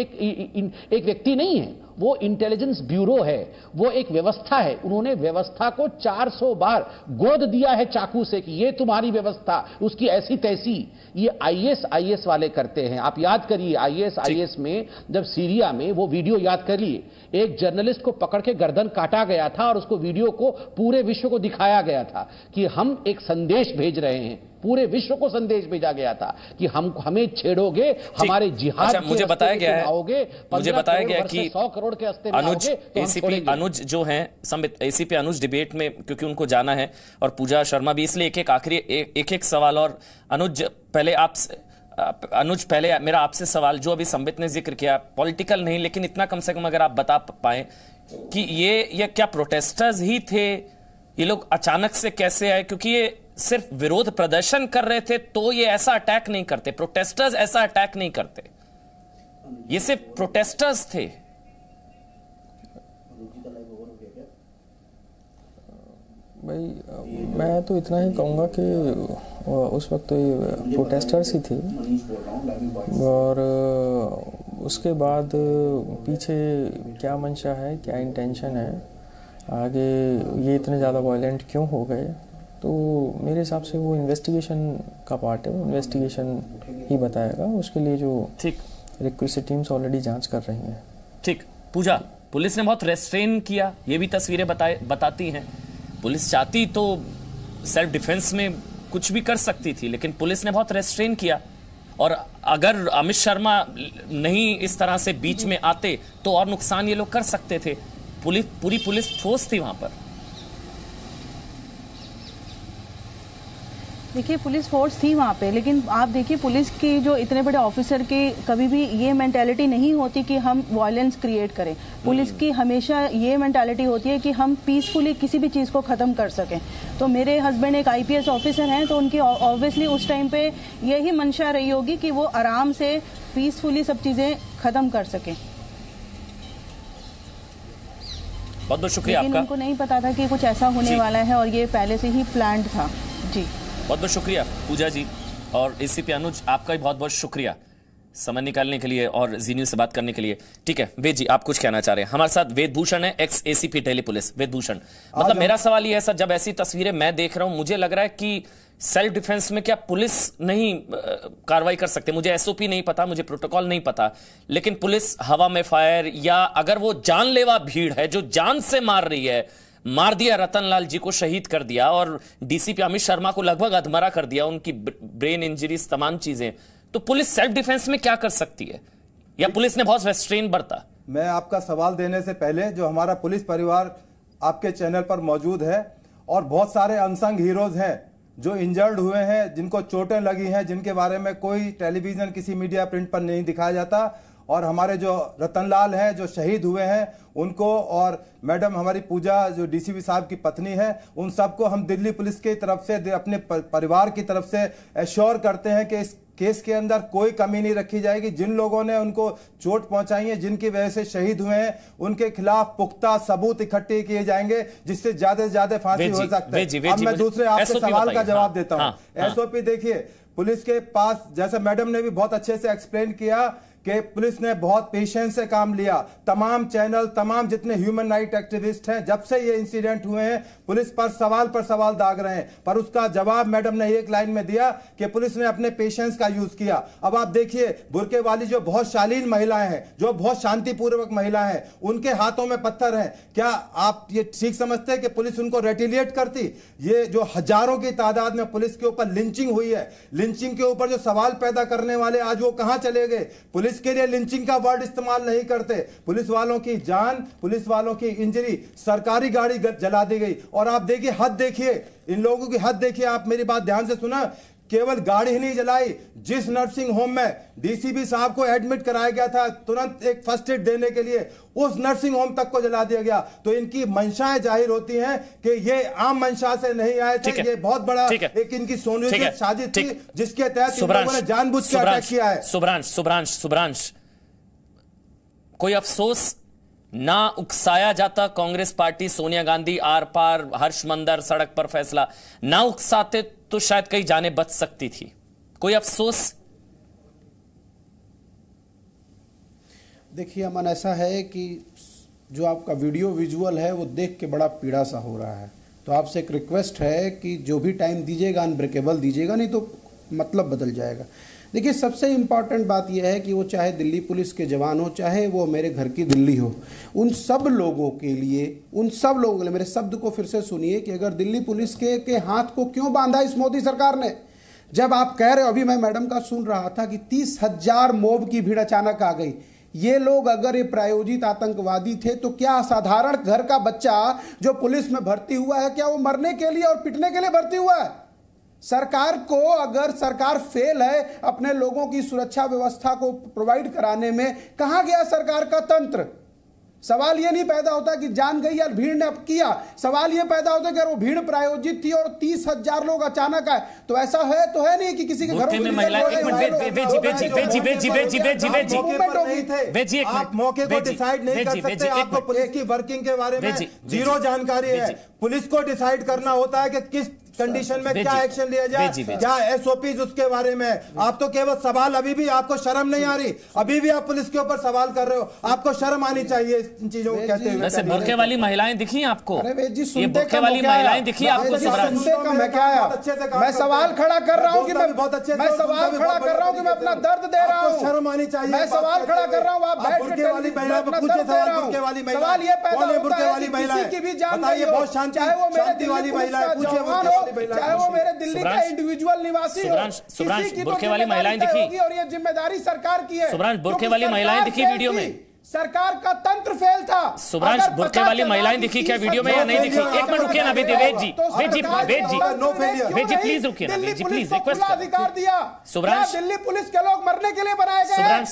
एक व्यक्ति नहीं है, वो इंटेलिजेंस ब्यूरो है, वो एक व्यवस्था है। उन्होंने व्यवस्था को 400 बार गोद दिया है चाकू से कि ये तुम्हारी व्यवस्था, उसकी ऐसी तैसी। ये आईएएस वाले करते हैं। आप याद करिए आईएएस में जब सीरिया में वो वीडियो याद करिए, एक जर्नलिस्ट को पकड़ के गर्दन काटा गया था और उसको वीडियो को पूरे विश्व को दिखाया गया था कि हम एक संदेश भेज रहे हैं, पूरे विश्व को संदेश भेजा गया था कि हमें छेड़ोगे, हमारे जिहाद के मुझे बताया गया है, मुझे बताया गया कि 100 करोड़ के अस्ते अनुज, एसीपी अनुज जो हैं, संबित एसीपी अनुज डिबेट में, क्योंकि उनको जाना है, और पूजा शर्मा भी, इसलिए एक सवाल। और अनुज पहले मेरा आपसे सवाल, जो अभी संबित ने जिक्र किया, पॉलिटिकल नहीं, लेकिन इतना कम से कम अगर आप बता पाए कि ये क्या प्रोटेस्टर्स ही थे? ये लोग अचानक से कैसे आए? क्योंकि ये सिर्फ विरोध प्रदर्शन कर रहे थे तो ये ऐसा अटैक नहीं करते, प्रोटेस्टर्स ऐसा अटैक नहीं करते, ये सिर्फ प्रोटेस्टर्स थे। भाई मैं तो इतना ही कहूँगा कि उस वक्त तो ये प्रोटेस्टर्स ही थे, और उसके बाद पीछे क्या मंशा है, क्या इंटेंशन है, आगे ये इतने ज़्यादा वायलेंट क्यों हो गए, तो मेरे हिसाब से वो इन्वेस्टिगेशन का पार्ट है, वो इन्वेस्टिगेशन ही बताएगा। उसके लिए जो रिक्वेस्ट टीम्स ऑलरेडी जांच कर रही हैं। ठीक, पूजा, पुलिस ने बहुत रेस्ट्रेन किया, ये भी तस्वीरें बताती हैं। पुलिस चाहती तो सेल्फ डिफेंस में कुछ भी कर सकती थी, लेकिन पुलिस ने बहुत रेस्ट्रेन किया। और अगर अमित शर्मा नहीं इस तरह से बीच में आते तो और नुकसान ये लोग कर सकते थे। पूरी पुलिस फोर्स थी वहां पर। देखिए, पुलिस फोर्स थी वहाँ पे, लेकिन आप देखिए पुलिस की जो इतने बड़े ऑफिसर की कभी भी ये मेंटालिटी नहीं होती कि हम वायलेंस क्रिएट करें। पुलिस की हमेशा ये मेंटालिटी होती है कि हम पीसफुली किसी भी चीज़ को ख़त्म कर सकें। तो मेरे हस्बैंड एक आईपीएस ऑफिसर हैं, तो उनकी ऑब्वियसली उस टाइम पे यही मंशा रही होगी कि वो आराम से पीसफुली सब चीज़ें ख़त्म कर सकें। बहुत बहुत शुक्रिया आपका। उनको नहीं पता था कि कुछ ऐसा होने वाला है और ये पहले से ही प्लान्ड था। जी बहुत बहुत शुक्रिया पूजा जी और एसीपी अनुज, आपका भी बहुत बहुत शुक्रिया समय निकालने के लिए और जी न्यूज से बात करने के लिए। ठीक है वेद जी, आप कुछ कहना चाह रहे हैं? हमारे साथ वेद भूषण है, ex ACP Delhi police. Ved Bhushan, मतलब मेरा सवाल ये है सर, जब ऐसी तस्वीरें मैं देख रहा हूं मुझे लग रहा है कि सेल्फ डिफेंस में क्या पुलिस नहीं कार्रवाई कर सकते? मुझे एसओपी नहीं पता, मुझे प्रोटोकॉल नहीं पता, लेकिन पुलिस हवा में फायर, या अगर वो जानलेवा भीड़ है जो जान से मार रही है, मार दिया रतनलाल जी को, शहीद कर दिया और डीसीपी अमित शर्मा को लगभग अधमरा कर दिया, उनकी ब्रेन इंजरीज तमाम चीजें, तो पुलिस सेल्फ डिफेंस में क्या कर सकती है? या पुलिस ने बहुत रेस्ट्रेन बरता? मैं आपका सवाल देने से पहले, जो हमारा पुलिस परिवार आपके चैनल पर मौजूद है और बहुत सारे अनसंग हीरोज हैं जो इंजर्ड हुए हैं, जिनको चोटें लगी हैं, जिनके बारे में कोई टेलीविजन किसी मीडिया प्रिंट पर नहीं दिखाया जाता, और हमारे जो रतनलाल हैं जो शहीद हुए हैं उनको, और मैडम हमारी पूजा जो डीसीपी साहब की पत्नी है, उन सबको हम दिल्ली पुलिस की तरफ से, अपने परिवार की तरफ से एश्योर करते हैं कि इस केस के अंदर कोई कमी नहीं रखी जाएगी। जिन लोगों ने उनको चोट पहुंचाई है, जिनकी वजह से शहीद हुए हैं, उनके खिलाफ पुख्ता सबूत इकट्ठे किए जाएंगे जिससे ज्यादा से ज्यादा फांसी हो सकती है। अब मैं दूसरे आपके सवाल का जवाब देता हूं। एसओपी देखिए, पुलिस के पास, जैसे मैडम ने भी बहुत अच्छे से एक्सप्लेन किया कि पुलिस ने बहुत पेशेंस से काम लिया। तमाम चैनल, तमाम जितने ह्यूमन राइट एक्टिविस्ट हैं, जब से ये इंसिडेंट हुए हैं पुलिस पर सवाल दाग रहे हैं, पर उसका जवाब मैडम ने एक लाइन में दिया कि पुलिस ने अपने पेशेंस का यूज किया। अब आप देखिए, बुर्के वाली जो बहुत शालीन महिलाएं हैं, जो बहुत शांतिपूर्वक महिलाएं हैं, उनके हाथों में पत्थर हैं, क्या आप ये ठीक समझते हैं कि पुलिस उनको रेटिलिएट करती? ये जो हजारों की तादाद में पुलिस के ऊपर लिंचिंग हुई है, लिंचिंग के ऊपर जो सवाल पैदा करने वाले आज वो कहां चले गए? पुलिस के लिए लिंचिंग का वर्ड इस्तेमाल नहीं करते। पुलिस वालों की जान, पुलिस वालों की इंजरी, सरकारी गाड़ी जला दी गई। और आप देखिए, हद देखिए, इन लोगों की हद देखिए। आप मेरी बात ध्यान से सुना, केवल गाड़ी ही नहीं जलाई, जिस नर्सिंग होम में डीसीपी साहब को एडमिट कराया गया था तुरंत एक फर्स्ट एड देने के लिए, उस नर्सिंग होम तक को जला दिया गया। तो इनकी मंशाएं जाहिर होती हैं कि ये आम मंशा से नहीं आए थे, ये बहुत बड़ा एक इनकी सोनियोजित साजिश थी जिसके तहत इन लोगों ने जानबूझ कर अटैक किया है। सुब्रांश, कोई अफसोस ना उकसाया जाता कांग्रेस पार्टी, सोनिया गांधी आर पार, हर्ष मंदर सड़क पर फैसला ना उकसाते तो शायद कई जानें बच सकती थी। कोई अफसोस? देखिए अमन, ऐसा है कि जो आपका वीडियो विजुअल है वो देख के बड़ा पीड़ा सा हो रहा है, तो आपसे एक रिक्वेस्ट है कि जो भी टाइम दीजिएगा अनब्रेकेबल दीजिएगा, नहीं तो मतलब बदल जाएगा। देखिए सबसे इम्पॉर्टेंट बात यह है कि वो चाहे दिल्ली पुलिस के जवान हो, चाहे वो मेरे घर की दिल्ली हो, उन सब लोगों के लिए मेरे शब्द को फिर से सुनिए कि अगर दिल्ली पुलिस के हाथ को क्यों बांधा इस मोदी सरकार ने? जब आप कह रहे हो, अभी मैं मैडम का सुन रहा था कि 30,000 मोब की भीड़ अचानक आ गई। ये लोग अगर ये प्रायोजित आतंकवादी थे तो क्या साधारण घर का बच्चा जो पुलिस में भर्ती हुआ है, क्या वो मरने के लिए और पिटने के लिए भर्ती हुआ है? सरकार को, अगर सरकार फेल है अपने लोगों की सुरक्षा व्यवस्था को प्रोवाइड कराने में, कहां गया सरकार का तंत्र? सवाल यह नहीं पैदा होता कि जान गई या भीड़ ने अब किया, सवाल यह पैदा होता है कि अगर वो भीड़ प्रायोजित थी और 30,000 लोग अचानक आए, तो ऐसा है तो है नहीं कि किसी के घरों में आप मौके को डिसाइड नहीं कर सकते। आपको पुलिस की वर्किंग के बारे में जीरो जानकारी है। पुलिस को डिसाइड करना होता है कि किस कंडीशन में क्या एक्शन लिया जाए, क्या एसओपी उसके बारे में। आप तो केवल सवाल, अभी भी आपको शर्म नहीं आ रही, अभी भी आप पुलिस के ऊपर सवाल कर रहे हो। आपको शर्म आनी चाहिए इन चीजों को कहते हुए। वैसे बुर्के वाली महिलाएं दिखी आपको? ये बुर्के वाली महिलाएं दिखी आपको? मैं सवाल खड़ा कर रहा हूँ कि मैं बहुत अच्छे, मैं सवाल खड़ा कर रहा हूँ कि मैं अपना दर्द दे रहा हूँ। शर्म आनी चाहिए। मैं सवाल खड़ा कर रहा हूँ, आप बैठ के वाली महिला को पूछे सवाल ये पैदा होता है कि किसी की भी जान गई हो, चाहे वो मेरे दिल्ली पुलिस का जवान हो, चाहे वो मेरे दिल्ली का इंडिविजुअल निवासी हो, किसी की बुर्के वाली महिलाएं दिखी और ये जिम्मेदारी सरकार की है। सुब्रांश, बुर्के वाली महिलाएं दिखी वीडियो में? सरकार का तंत्र फेल था। सुब्रांश, बुर्के वाली महिलाएं दिखी क्या वीडियो में या नहीं दिखी? एक मिनट रुकिए ना वेद जी प्लीज रुकिए ना वेद जी, प्लीज रिक्वेस्ट अधिकार दिया। सुब्रांश, दिल्ली पुलिस के लोग मरने के लिए बनाए गए।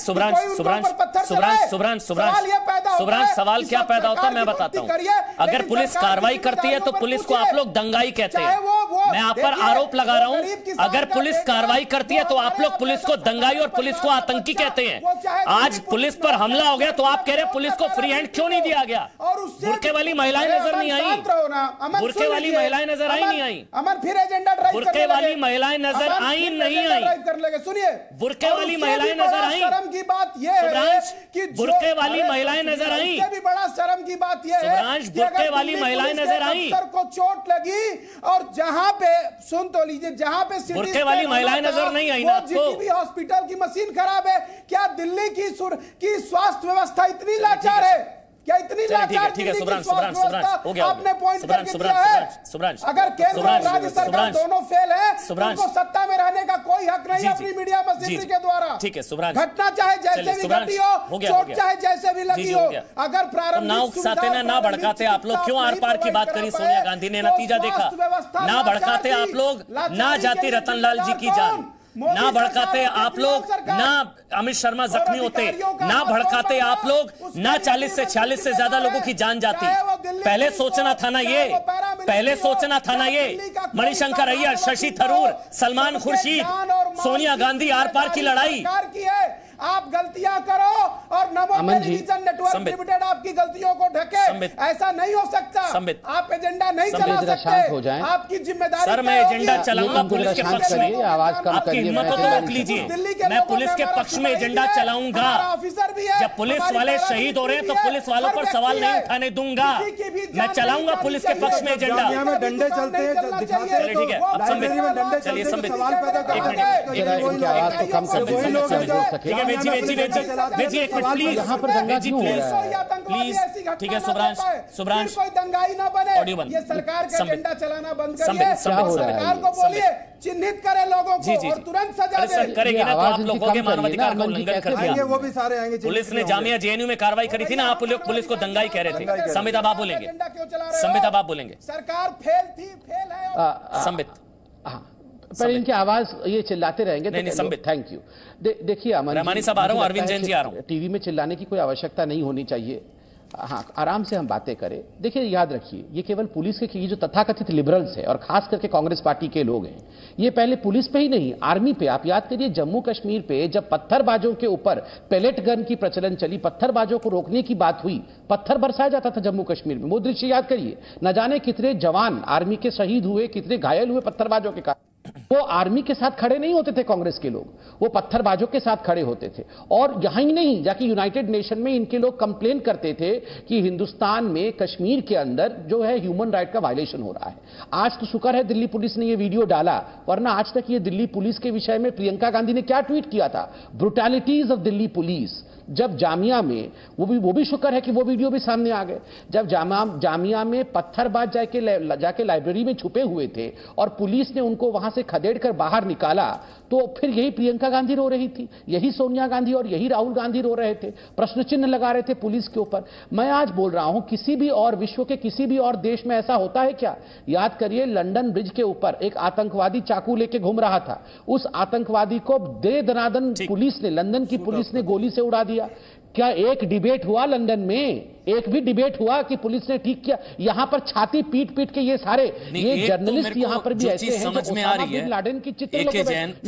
सुब्रांश, सवाल क्या पैदा होता है मैं बताता हूँ। अगर पुलिस कार्रवाई करती है तो पुलिस को आप लोग दंगाई कहते हैं। मैं आप पर आरोप लगा रहा हूं, अगर पुलिस कार्रवाई करती है तो आप लोग पुलिस को दंगाई और पुलिस को आतंकी कहते हैं। आज पुलिस पर हमला हो गया तो आप कह रहे हैं पुलिस को फ्री हैंड क्यों नहीं दिया गया? बुरके वाली महिलाएं नजर नहीं आई, बुरके वाली महिलाएं नजर आई नहीं आई, अमन फिर एजेंडा ड्राइव बुरके वाली महिलाएं नजर आई नहीं आई, सुनिए, बुरके वाली महिलाएं नजर आई। शर्म की बात यह है कि बुरके वाली महिलाएं नजर आई, उससे भी बड़ा शर्म की बात यह है कि बुरके वाली महिलाएं नजर आई, अफसर को चोट लगी और जहां पे सुन तो लीजिए, जहां पे बुरके वाली महिलाएं नजर नहीं आई ना आपको? जीटीबी हॉस्पिटल की मशीन खराब है। क्या दिल्ली की स्वास्थ्य व्यवस्था इतनी लाचार है? क्या इतनी लाचार? ठीक है सुब्रांश हो गया, आपने पॉइंट करके दिया है। अगर केंद्र और राज्य सरकार दोनों फेल है, उनको सत्ता में रहने का कोई हक नहीं अपनी मीडिया मशीनरी के द्वारा। ठीक है सुब्रांश, घटना चाहे जैसे भी घटी हो, चोट चाहे जैसे भी लगी हो, अगर प्रारंभिक ना उकसाते ना भड़काते आप लोग, क्यों आर पार की बात करी सोनिया गांधी ने, नतीजा देखा ना भड़काते आप लोग, ना जाती रतनलाल जी की जान, ना भड़काते आप लोग, ना अमित शर्मा जख्मी होते, ना भड़काते आप लोग, ना 40 से 46 से ज्यादा लोगों की जान जाती। पहले सोचना था ना ये, पहले सोचना था ना ये। मणिशंकर अय्यर, शशि थरूर, सलमान खुर्शीद, सोनिया गांधी, आर पार की लड़ाई। आप गलतियां करो और नमो टेलीविजन नेटवर्क लिमिटेड आपकी गलतियों को ढके, ऐसा नहीं हो सकता। आप एजेंडा नहीं चला सकते, आपकी जिम्मेदारी। सर मैं एजेंडा चलाऊंगा पुलिस के पक्ष में, आवाज कम आपकी हिम्मत हो तो रोक लीजिए, मैं पुलिस के पक्ष में एजेंडा चलाऊंगा। ऑफिसर भी है, जब पुलिस वाले शहीद हो रहे हैं तो पुलिस वालों पर सवाल नहीं उठाने दूंगा, मैं चलाऊंगा पुलिस के पक्ष में एजेंडा। डंडे चलते हैं, चलिए ठीक है, अब संबित, चलिए संबित, एक मिनट, आवाज को कम कर दीजिए। एक मिनट प्लीज, यहाँ पर दंगा क्यों हो रहा है? प्लीज ठीक है सुब्रांश कोई दंगाई ना बने, ऑडियो बंद, ये सरकार का एजेंडा चलाना बंद करिए, सरकार को बोलिए चिन्हित करे लोगों को और तुरंत सजा दे। करेगी ना तो आप लोगों के मानवाधिकार का उल्लंघन कर दिया। वो भी सारे आएंगे। पुलिस ने जामिया जेएनयू में कार्रवाई करी थी ना, आप लोग पुलिस को दंगाई कह रहे थे। संबित अब आप बोलेंगे, संबित अब आप बोलेंगे। सरकार फेल थी, फेल है संबित। पर इनकी आवाज ये चिल्लाते रहेंगे। नहीं संबित, थैंक यू। देखिए रहमानी साहब आ रहा हूं, अरविंद जैन जी आ रहा हूं। टीवी में चिल्लाने की कोई आवश्यकता नहीं होनी चाहिए। हाँ, आराम से हम बातें करें। देखिए याद रखिए, ये केवल पुलिस के, ये जो तथाकथित लिबरल्स है और खास करके कांग्रेस पार्टी के लोग हैं, ये पहले पुलिस पे ही नहीं, आर्मी पे, आप याद करिए जम्मू कश्मीर पे जब पत्थरबाजों के ऊपर पेलेट गन की प्रचलन चली, पत्थरबाजों को रोकने की बात हुई, पत्थर बरसाया जाता था जम्मू कश्मीर में। वो दृश्य याद करिए, न जाने कितने जवान आर्मी के शहीद हुए, कितने घायल हुए पत्थरबाजों के कारण। वो आर्मी के साथ खड़े नहीं होते थे कांग्रेस के लोग, वो पत्थरबाजों के साथ खड़े होते थे। और यहां ही नहीं, जाके यूनाइटेड नेशन में इनके लोग कंप्लेन करते थे कि हिंदुस्तान में कश्मीर के अंदर जो है ह्यूमन राइट का वायलेशन हो रहा है। आज तो शुक्र है दिल्ली पुलिस ने ये वीडियो डाला, वरना आज तक ये दिल्ली पुलिस के विषय में प्रियंका गांधी ने क्या ट्वीट किया था, ब्रुटैलिटीज ऑफ दिल्ली पुलिस। जब जामिया में, वो भी शुक्र है कि वो वीडियो भी सामने आ गए, जब जामिया में पत्थरबाज जाके लाइब्रेरी में छुपे हुए थे और पुलिस ने उनको वहां से खदेड़कर बाहर निकाला, तो फिर यही प्रियंका गांधी रो रही थी, यही सोनिया गांधी और यही राहुल गांधी रो रहे थे, प्रश्न चिन्ह लगा रहे थे पुलिस के ऊपर। मैं आज बोल रहा हूं, किसी भी और विश्व के किसी भी और देश में ऐसा होता है क्या? याद करिए, लंदन ब्रिज के ऊपर एक आतंकवादी चाकू लेके घूम रहा था, उस आतंकवादी को दे दनादन पुलिस ने, लंदन की पुलिस ने गोली से उड़ा दिया। क्या एक डिबेट हुआ लंदन में? एक भी डिबेट हुआ कि पुलिस ने ठीक किया? यहां पर छाती पीट पीट के ये सारे ये जर्नलिस्ट तो यहां पर भी ऐसे हैं समझ में आ रही है। लादेन की चित्र एक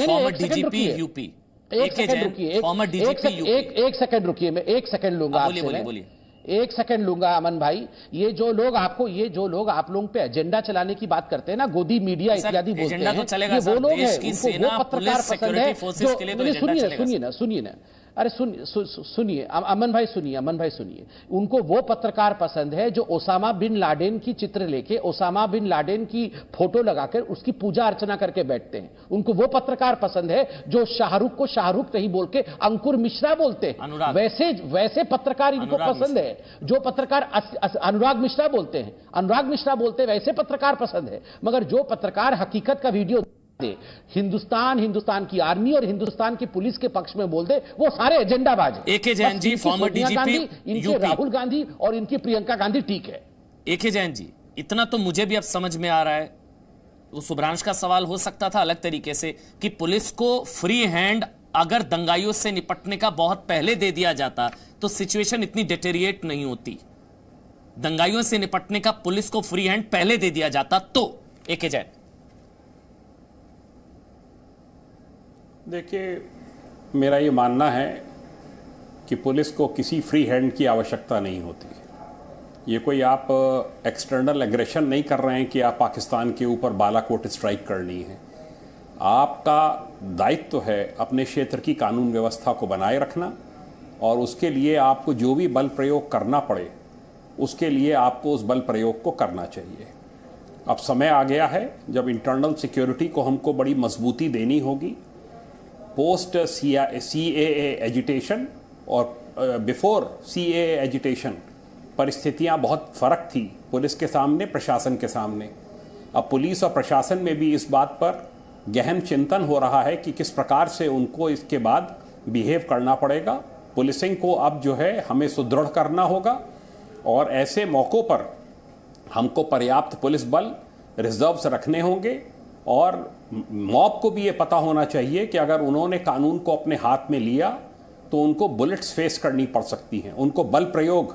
सेकंड रुकिए, मैं एक सेकंड लूंगा, बोलिए। एक सेकंड लूंगा अमन भाई। ये जो लोग आप लोगों पे एजेंडा चलाने की बात करते हैं ना, गोदी मीडिया इत्यादि बोलते हैं, ये वो लोग हैं, उनको वो पत्रकार पसंद है। सुनिए ना, अरे सुनिए अमन भाई, सुनिए, उनको वो पत्रकार पसंद है जो ओसामा बिन लादेन की चित्र लेके, ओसामा बिन लादेन की फोटो लगाकर उसकी पूजा अर्चना करके बैठते हैं। उनको वो पत्रकार पसंद है जो शाहरुख को शाहरुख नहीं बोल के अंकुर मिश्रा बोलते हैं। वैसे पत्रकार इनको पसंद है, जो पत्रकार अनुराग मिश्रा बोलते हैं, वैसे पत्रकार पसंद है। मगर जो पत्रकार हकीकत का वीडियो हिंदुस्तान की आर्मी और हिंदुस्तान की पुलिस के पक्ष में बोल दे, वो सारे एजेंडाबाज हैं। AK Jain ji, former DGP इनके राहुल गांधी और इनकी प्रियंका गांधी ठीक है। एके जैन जी, इतना तो मुझे भी अब समझ में आ रहा है, वो सुब्रांश का सवाल हो सकता था अलग तरीके से कि पुलिस को फ्री हैंड अगर दंगाइयों से निपटने का बहुत पहले दे दिया जाता तो सिचुएशन इतनी डिटेरिएट नहीं होती। दंगाइयों से निपटने का पुलिस को फ्री हैंड पहले दे दिया जाता तो। एके जैन देखिए, मेरा ये मानना है कि पुलिस को किसी फ्री हैंड की आवश्यकता नहीं होती। ये कोई आप एक्सटर्नल एग्रेशन नहीं कर रहे हैं कि आप पाकिस्तान के ऊपर बालाकोट स्ट्राइक करनी है। आपका दायित्व है अपने क्षेत्र की कानून व्यवस्था को बनाए रखना, और उसके लिए आपको जो भी बल प्रयोग करना पड़े उसके लिए आपको उस बल प्रयोग को करना चाहिए। अब समय आ गया है जब इंटरनल सिक्योरिटी को हमको बड़ी मजबूती देनी होगी। पोस्ट CAA एजिटेशन और बिफोर CAA एजिटेशन परिस्थितियां बहुत फ़र्क थी पुलिस के सामने, प्रशासन के सामने। अब पुलिस और प्रशासन में भी इस बात पर गहन चिंतन हो रहा है कि किस प्रकार से उनको इसके बाद बिहेव करना पड़ेगा। पुलिसिंग को अब जो है हमें सुदृढ़ करना होगा, और ऐसे मौक़ों पर हमको पर्याप्त पुलिस बल रिजर्व्स रखने होंगे, और मॉब को भी ये पता होना चाहिए कि अगर उन्होंने कानून को अपने हाथ में लिया तो उनको बुलेट्स फेस करनी पड़ सकती हैं, उनको बल प्रयोग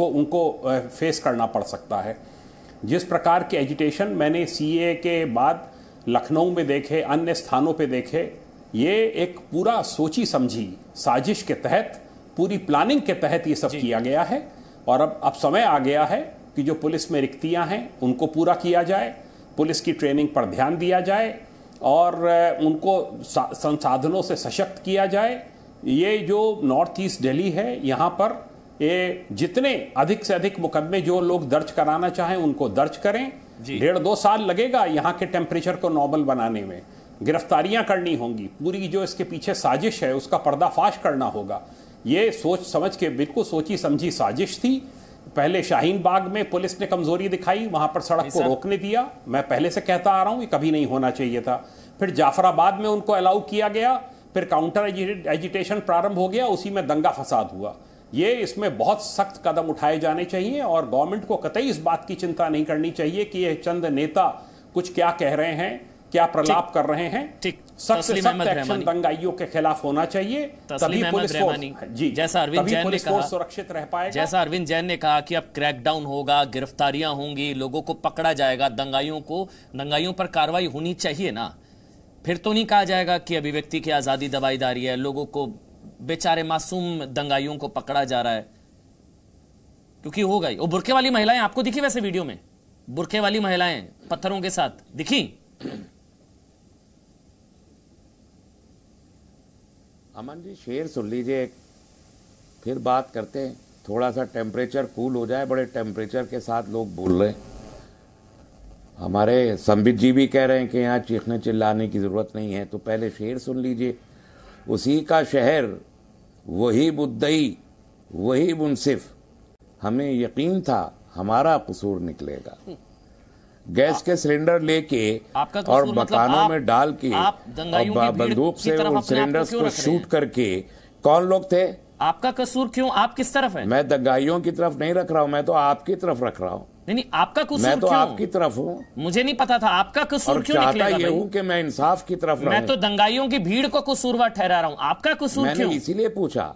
उनको फेस करना पड़ सकता है। जिस प्रकार के एजिटेशन मैंने CAA के बाद लखनऊ में देखे, अन्य स्थानों पे देखे, ये एक पूरा सोची समझी साजिश के तहत, पूरी प्लानिंग के तहत ये सब किया गया है। और अब समय आ गया है कि जो पुलिस में रिक्तियां हैं उनको पूरा किया जाए, पुलिस की ट्रेनिंग पर ध्यान दिया जाए और उनको संसाधनों से सशक्त किया जाए। ये जो नॉर्थ ईस्ट दिल्ली है, यहाँ पर ये जितने अधिक से अधिक मुकदमे जो लोग दर्ज कराना चाहें उनको दर्ज करें। 1.5-2 साल लगेगा यहाँ के टेम्परेचर को नॉर्मल बनाने में। गिरफ्तारियां करनी होंगी, पूरी जो इसके पीछे साजिश है उसका पर्दाफाश करना होगा। ये सोच समझ के बिल्कुल सोची समझी साजिश थी। पहले शाहीन बाग में पुलिस ने कमजोरी दिखाई, वहां पर सड़क को रोकने दिया। मैं पहले से कहता आ रहा हूं ये कभी नहीं होना चाहिए था। फिर जाफराबाद में उनको अलाउ किया गया, फिर काउंटर एजिटेशन प्रारंभ हो गया, उसी में दंगा फसाद हुआ। ये इसमें बहुत सख्त कदम उठाए जाने चाहिए, और गवर्नमेंट को कतई इस बात की चिंता नहीं करनी चाहिए कि ये चंद नेता कुछ क्या कह रहे हैं, क्या प्रलाप कर रहे हैं। सख्त से सख्त एक्शन दंगाइयों के खिलाफ होना चाहिए, तभी पुलिस फोर्स जैसा अरविंद जैन ने कहा सुरक्षित रह पाएगा। जैसा अरविंद जैन ने कहा कि अब क्रैकडाउन होगा, गिरफ्तारियां होंगी, लोगों को पकड़ा जाएगा, दंगाइयों पर कार्रवाई होनी चाहिए ना। फिर तो नहीं कहा जाएगा कि अभिव्यक्ति की आजादी दबाई जा रही है, लोगों को बेचारे मासूम दंगाइयों को पकड़ा जा रहा है, क्योंकि हो गई। वो बुरके वाली महिलाएं आपको दिखी वैसे वीडियो में? बुरके वाली महिलाएं पत्थरों के साथ दिखी? अमन जी, शेर सुन लीजिए, फिर बात करते हैं। थोड़ा सा टेम्परेचर कूल हो जाए, बड़े टेम्परेचर के साथ लोग बोल रहे हैं। हमारे संबित जी भी कह रहे हैं कि यहाँ चीखने चिल्लाने की ज़रूरत नहीं है, तो पहले शेर सुन लीजिए। उसी का शहर, वही मुद्दई, वही मुनसिफ, हमें यकीन था हमारा कसूर निकलेगा। गैस के सिलेंडर लेके और मकानों में डाल के और बंदूक से उन सिलेंडर्स को शूट करके, कौन लोग थे? आपका कसूर क्यों? आप किस तरफ है? मैं दंगाइयों की तरफ नहीं रख रहा हूं, मैं तो आपकी तरफ रख रहा हूं। नहीं, आपका कसूर मैं तो क्यों? आपकी तरफ हूं। मुझे नहीं पता था आपका कसूर क्यों निकलेगा। ये हूं कि मैं इंसाफ की तरफ रहूं। मैं तो दंगाइयों की भीड़ को कसूरवार ठहरा रहा हूं, आपका कसूर क्यों? मैंने इसीलिए पूछा।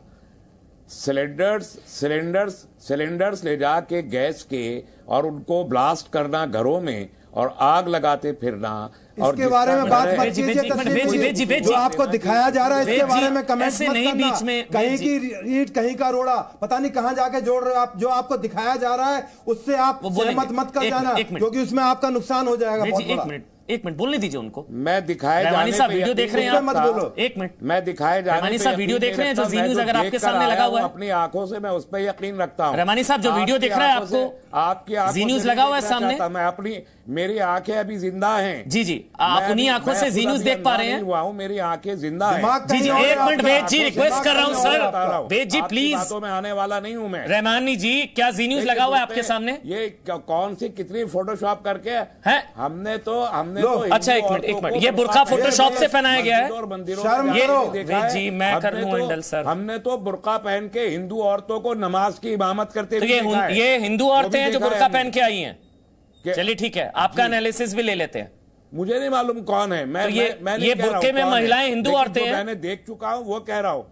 सिलेंडर्स ले जाके गैस के और उनको ब्लास्ट करना घरों में और आग लगाते फिरना, और इसके बारे में बात मत कीजिए। जो आपको दिखाया जा रहा है इसके बारे में कमेंट मत करना। कहीं की ईंट कहीं का रोड़ा, पता नहीं कहां जाके जोड़ रहे हो आप। जो आपको दिखाया जा रहा है उससे आप सहमत मत कर जाना, क्योंकि उसमें आपका नुकसान हो जाएगा। एक मिनट बोलने दीजिए उनको। मैं दिखाए रहमानी साहब वीडियो देख रहे हैं, मत बोलो। एक मिनट, मैं दिखाए रहमानी साहब वीडियो देख रहे हैं जो जी न्यूज़ अगर आपके सामने लगा हुआ है, अपनी आंखों से मैं उस पर यकीन रखता हूं। रहमानी साहब जो वीडियो दिख रहा है आपको, आपकी जी न्यूज़ लगा हुआ है सामने, मैं अपनी, मेरी आंखें अभी जिंदा हैं। जी आप उन्हीं आंखों से जी न्यूज़ देख पा रहे हैं। हुआ हूं, मेरी आंखें जिंदा हैं। जी एक मिनट वेद जी, रिक्वेस्ट कर रहा हूं सर, वेद जी प्लीज। बातों में आने वाला नहीं हूं मैं। रहमानी जी, क्या जी न्यूज़ लगा हुआ है आपके सामने? ये कौन सी कितनी फोटोशॉप करके है? हमने तो अच्छा एक मिनट, ये बुर्का फोटोशॉप से पहनाया गया है। ये जी मैं कर दूं हैंडल सर। हमने तो बुर्का पहन के हिंदू औरतों को नमाज की इमामत करते हुए देखा है। ये हिंदू औरतें हैं जो बुर्का पहन के आई हैं। चलिए ठीक है, आपका एनालिसिस भी ले लेते हैं। मुझे नहीं मालूम कौन है। मैं ये बुर्के में महिलाएं हिंदू औरतें हैं। मैंने देख चुका हूं, वो कह रहा हूं।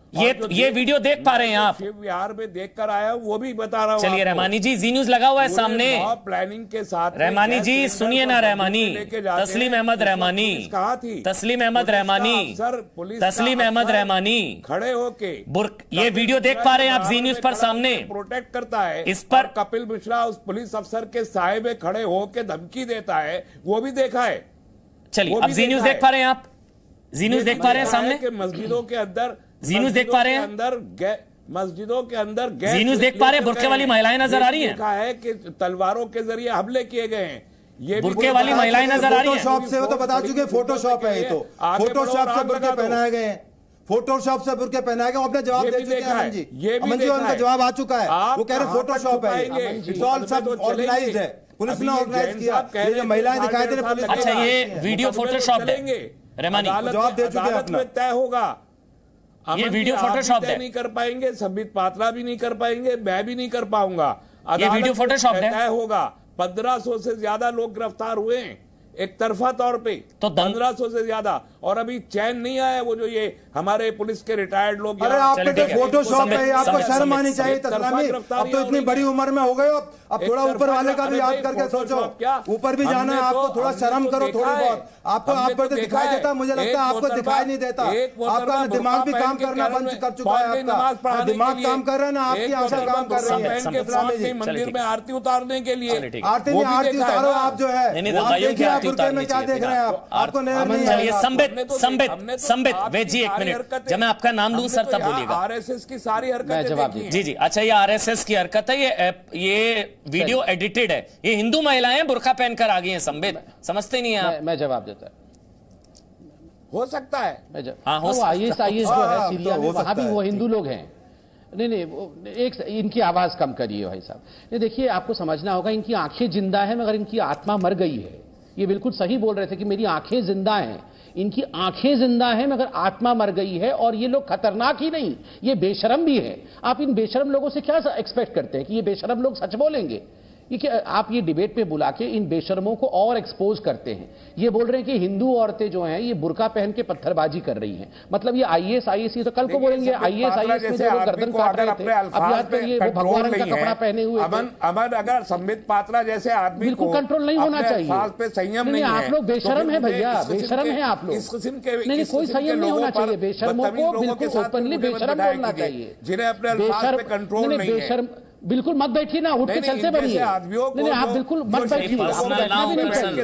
ये वीडियो देख पा रहे हैं आप? शिव विहार में देखकर आया हूं, वो भी बता रहा हूं। चलिए रहमानी जी, जी न्यूज लगा हुआ है सामने। प्लानिंग के साथ रहमानी जी सुनिए ना, रहमानी, तस्लीम अहमद रहमानी, तस्लीम अहमद रहमानी, तस्लीम अहमद रहमानी खड़े होके ये वीडियो देख पा रहे हैं आप जी न्यूज पर सामने? प्रोटेक्ट करता है इस पर कपिल मिश्रा उस पुलिस अफसर के साए में खड़े होके धमकी देता है, वो भी देखा है। चलिए अब जी न्यूज देख पा रहे हैं आप? जी न्यूज देख पा रहे हैं सामने? मस्जिदों के अंदर जी न्यूज देख पा रहे हैं? मस्जिदों के अंदर जी न्यूज देख पा रहे हैं? बुर्के वाली महिलाएं नजर आ रही हैं? देखा है कि तलवारों के जरिए हमले किए गए हैं। ये बुर्के वाली महिलाएं नजर आ रही हैं? फोटोशॉप से वो तो बता चुके, फोटोशॉप है ये तो, फोटोशॉप से बुर्के पहनाए गए हैं, फोटोशॉप से बुर्के पहनाए गए। अपने जवाब दे चुके हैं अमन जी, अमन जी उनका जवाब आ चुका है, वो कह रहे फोटोशॉप है, इट्स ऑल सब ऑर्गेनाइज्ड है, पुलिस ने ऑर्गेनाइज किया। ये जो महिलाएं दिखाई दे रही, अच्छा ये वीडियो फोटोशॉप है रहमानी? जवाब दे चुके हैं अपना, तय होगा। ये वीडियो फोटोशॉप है, नहीं कर पाएंगे, संबित पात्रा भी नहीं कर पाएंगे, मैं भी नहीं कर पाऊंगा। ये वीडियो फोटोशॉप है, तय होगा। 1500 से ज्यादा लोग गिरफ्तार हुए हैं एक तरफा तौर पे, तो 1500 से ज्यादा, और अभी चैन नहीं आया। वो जो ये हमारे पुलिस के रिटायर्ड लोग, अरे आपके तो फोटोशॉप है, आपको शर्म आनी चाहिए तस्लीमी, अब तो इतनी बड़ी उम्र में हो गए, अब थोड़ा ऊपर वाले का भी याद करके सोचो, ऊपर भी जाना है आपको, थोड़ा शर्म करो थोड़ी बहुत। आपको आप पर तो दिखाई देता, मुझे लगता है आपको दिखाई नहीं देता, आपका दिमाग भी काम करना बंद कर चुका है, आपका दिमाग काम कर रहा है ना, आपकी आंखें काम कर रही है। मंदिर में आरती उतारने के लिए, आरती में आरती उतारो आप, जो है बुर्के में क्या देख रहे हैं आप, आपको चलिए संबित वेद जी एक मिनट, जब मैं आपका नाम लूं सर तब बोलिएगा। आरएसएस की सारी हरकतें जी अच्छा ये आरएसएस की हरकत है, ये वीडियो एडिटेड है, ये हिंदू महिलाएं बुर्का पहनकर आ गई हैं। संबित समझते नहीं है? मैं जवाब देता हो सकता है, आईएस जो है सीरिया में, वहां भी वो हिंदू लोग हैं। नहीं एक इनकी आवाज कम करिए भाई साहब। नहीं देखिए, आपको समझना होगा, इनकी आंखें जिंदा है मगर इनकी आत्मा मर गई है। ये बिल्कुल सही बोल रहे थे कि मेरी आंखें जिंदा हैं, इनकी आंखें जिंदा हैं मगर आत्मा मर गई है। और ये लोग खतरनाक ही नहीं, ये बेशरम भी है। आप इन बेशरम लोगों से क्या एक्सपेक्ट करते हैं कि ये बेशरम लोग सच बोलेंगे? ये आप ये डिबेट पे बुला के इन बेशर्मों को और एक्सपोज करते हैं। ये बोल रहे हैं कि हिंदू औरतें जो हैं ये बुर्का पहन के पत्थरबाजी कर रही हैं। मतलब ये आईएएस ये तो कल को बोलेंगे आईएएस में जो लोग गर्दन काट रहे थे, अब याद पर ये भगवा रंग का कपड़ा पहने हुए अमन अगर संबित पात्रा जैसे आदमी बिल्कुल कंट्रोल नहीं होना चाहिए, पे संयम नहीं है। आप लोग बेशरम है भैया, बेशरम है आप लोग। नहीं कोई संयम नहीं होना चाहिए, बेशर्मों को बिल्कुल ओपनली बेशरम बोलना चाहिए, जिन्हें अपने अल्फाज पे कंट्रोल नहीं है। बिल्कुल मत बैठिए ना, उठ के चलते बनिए। नहीं आप बिल्कुल मत बैठिए, आप बैठना भी नहीं चाहिए।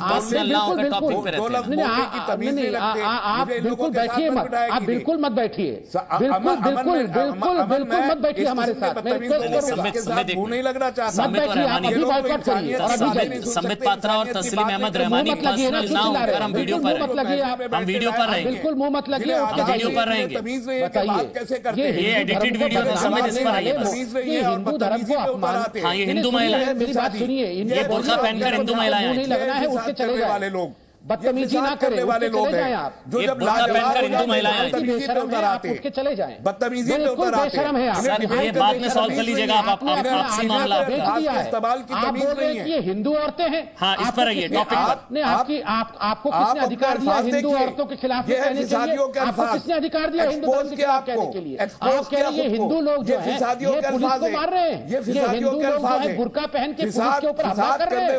आप बिल्कुल बैठिए मत, आप बिल्कुल मत बैठिए, बिल्कुल बिल्कुल बिल्कुल बिल्कुल मत बैठिए हमारे साथ। नहीं लगना चाहता, मत बैठिए, आप अभी बाइकआउट करिए और अभी जाइए। संबित पात्रा और तस्लीम अहमद रहमानी पर्सनल ना होकर हम वीडियो पर रहेंगे, बिल्कुल मुंह मत लगिए, वीडियो पर रहेंगे। बताइए ये एडिटेड वीडियो है, समझ इस पर आइए। हिंदू धर्म को अपमान, हाँ ये हिंदू महिला है, मेरी बात सुनिए, ये बुर्का पहनकर हिंदू महिलाएं नहीं लगना है, उससे चले जाए लोग, बदतमीजी ना करें, वाले लोग हैं आप जो जब पहनकर हिंदू महिलाएं बेशरम है, आप उठ के चले जाएं, बदतमीजी में उतर आते बेशरम है आप। ये बाद में सॉल्व कर लीजिएगा, आप आपसी मामला इस्तेमाल की तमीज नहीं है। ये हिंदू औरतें हैं, हाँ इस पर आइए टॉपिक पर। नहीं आपको किसने अधिकार दिया हिंदू औरतों के खिलाफ कहने के लिए? आपको किसने अधिकार दिया हिंदू धर्म के खिलाफ कहने के लिए? आप कह रहे हैं हिंदू लोग जो है ये पुलिस को मार रहे हैं, ये हिंदू लोग जो है बुर्का पहन के पुलिस के ऊपर हमला कर रहे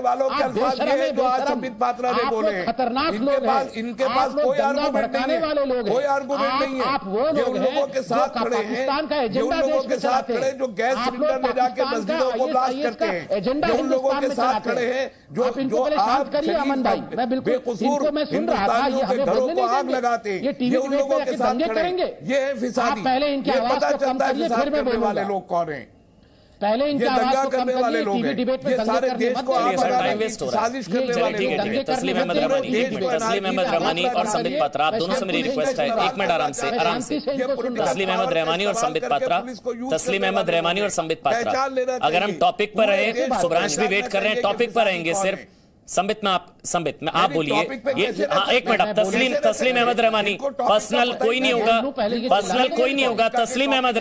हैं। खतरनाक लोग हैं, इनके पास कोई आर्गुमेंट नहीं है, कोई आर्गुमेंट नहीं है। आप वो लोग लोगों के साथ खड़े हैं, पाकिस्तान का एजेंडा लोगों के साथ खड़े जो गैस सिलेंडर ले जाके मस्जिदों को ब्लास्ट करते हैं, एजेंडा उन लोगों के साथ खड़े हैं जो शांत करिए अमन भाई, मैं बिल्कुल इनको मैं सुन रहा था, ये हमें बोलने नहीं आग लगाते हैं, ये टीवी उन लोगों के साथ खड़े करेंगे। ये है फिसादी, पहले इनकी आवाज को कम करिए, फिर मैं बोलूंगा वाले लोग कौन हैं। पहले इनकी आवाज को कम करिए, टीवी डिबेट में दंगे करने मत दीजिए, टाइम वेस्ट हो रहा है। साजिश करने वाले लोग ठीक है, तस्लीम अहमद रहमानी और संबित पात्रा, आप दोनों से मेरी रिक्वेस्ट है, एक मिनट आराम से तस्लीम अहमद रहमानी और संबित पात्रा, तस्लीम अहमद रहमानी और संबित पात्रा, अगर हम टॉपिक पर रहे, शुभ्रांश भी वेट कर रहे हैं, टॉपिक पर रहेंगे सिर्फ। संबित में आप बोलिए, ये हाँ एक मिनट, आप तस्लीम अहमद रहमानी, पर्सनल कोई नहीं होगा, तस्लीम अहमद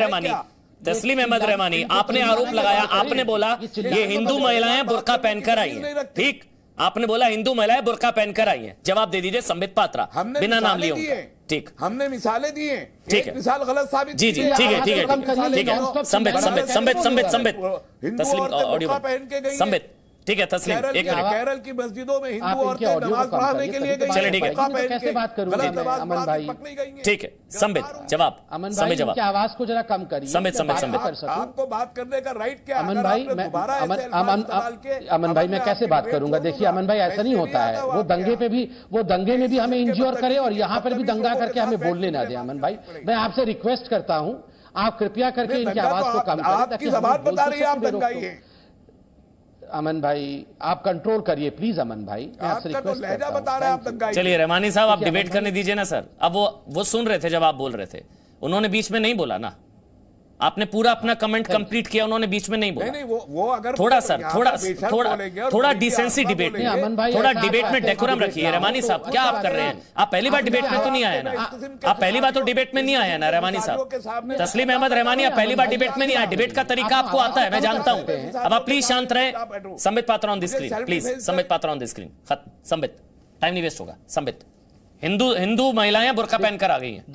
रहमानी, आपने आरोप लगाया, आपने बोला ये हिंदू महिलाएं बुर्का पहनकर आई हैं, ठीक, आपने बोला हिंदू महिलाएं बुर्का पहनकर आई हैं, जवाब दे दीजिए संबित पात्रा, बिना नाम लिए। ठीक, हमने मिसालें दी हैं, ठीक है, मिसाल गलत साबित जी जी ठीक है ठीक है ठीक है। संबित संबित संबित संबित संबित तस्लीम ऑडियो संबित, ठीक है तस्लीम, एक मिनट। केरल की मस्जिदों में हिंदू औरतें नमाज पढ़ाने के लिए गई, चलिए ठीक है, कैसे बात करूंगे अमन भाई, ठीक है संबित जवाब, अमन भाई की आवाज को जरा कम करिए, संबित संबित संबित आपको बात करने का राइट क्या? अमन भाई अमन भाई मैं कैसे बात करूंगा? देखिए अमन भाई ऐसा नहीं होता है, वो दंगे में भी हमें इंज्योर करे और यहाँ पर भी दंगा करके हमें बोलने ना दे। अमन भाई मैं आपसे रिक्वेस्ट करता हूँ, आप कृपया करके इनकी आवाज को कम करें। आपकी जबान बता रही है आप दंगाई हैं। अमन भाई आप कंट्रोल करिए प्लीज। अमन भाई आपका तो लहजा बता रहा है आप दंगाई। चलिए रहमानी साहब आप डिबेट करने दीजिए ना सर। अब वो सुन रहे थे जब आप बोल रहे थे, उन्होंने बीच में नहीं बोला ना, आपने पूरा अपना कमेंट कंप्लीट किया, उन्होंने बीच में नहीं बोला। नहीं वो अगर थोड़ा सर थोड़ा डिसेंसी डिबेट में, थोड़ा डिबेट में डेकोरम रखिए। रहमानी साहब क्या आप कर रहे हैं? आप पहली बार डिबेट में तो नहीं आए ना, आप पहली बार तो डिबेट में नहीं आए ना रहमानी साहब। तस्लीम अहमद रहमानी आप पहली बार डिबेट में नहीं आए, डिबेट का तरीका आपको आता है, मैं जानता हूं। अब आप प्लीज शांत रहे। Sambit Patra on the screen please, Sambit Patra on the screen. खत्म संबित, टाइम नहीं वेस्ट होगा। संबित, हिंदू महिलाएं बुर्का पहनकर आ गई हैं।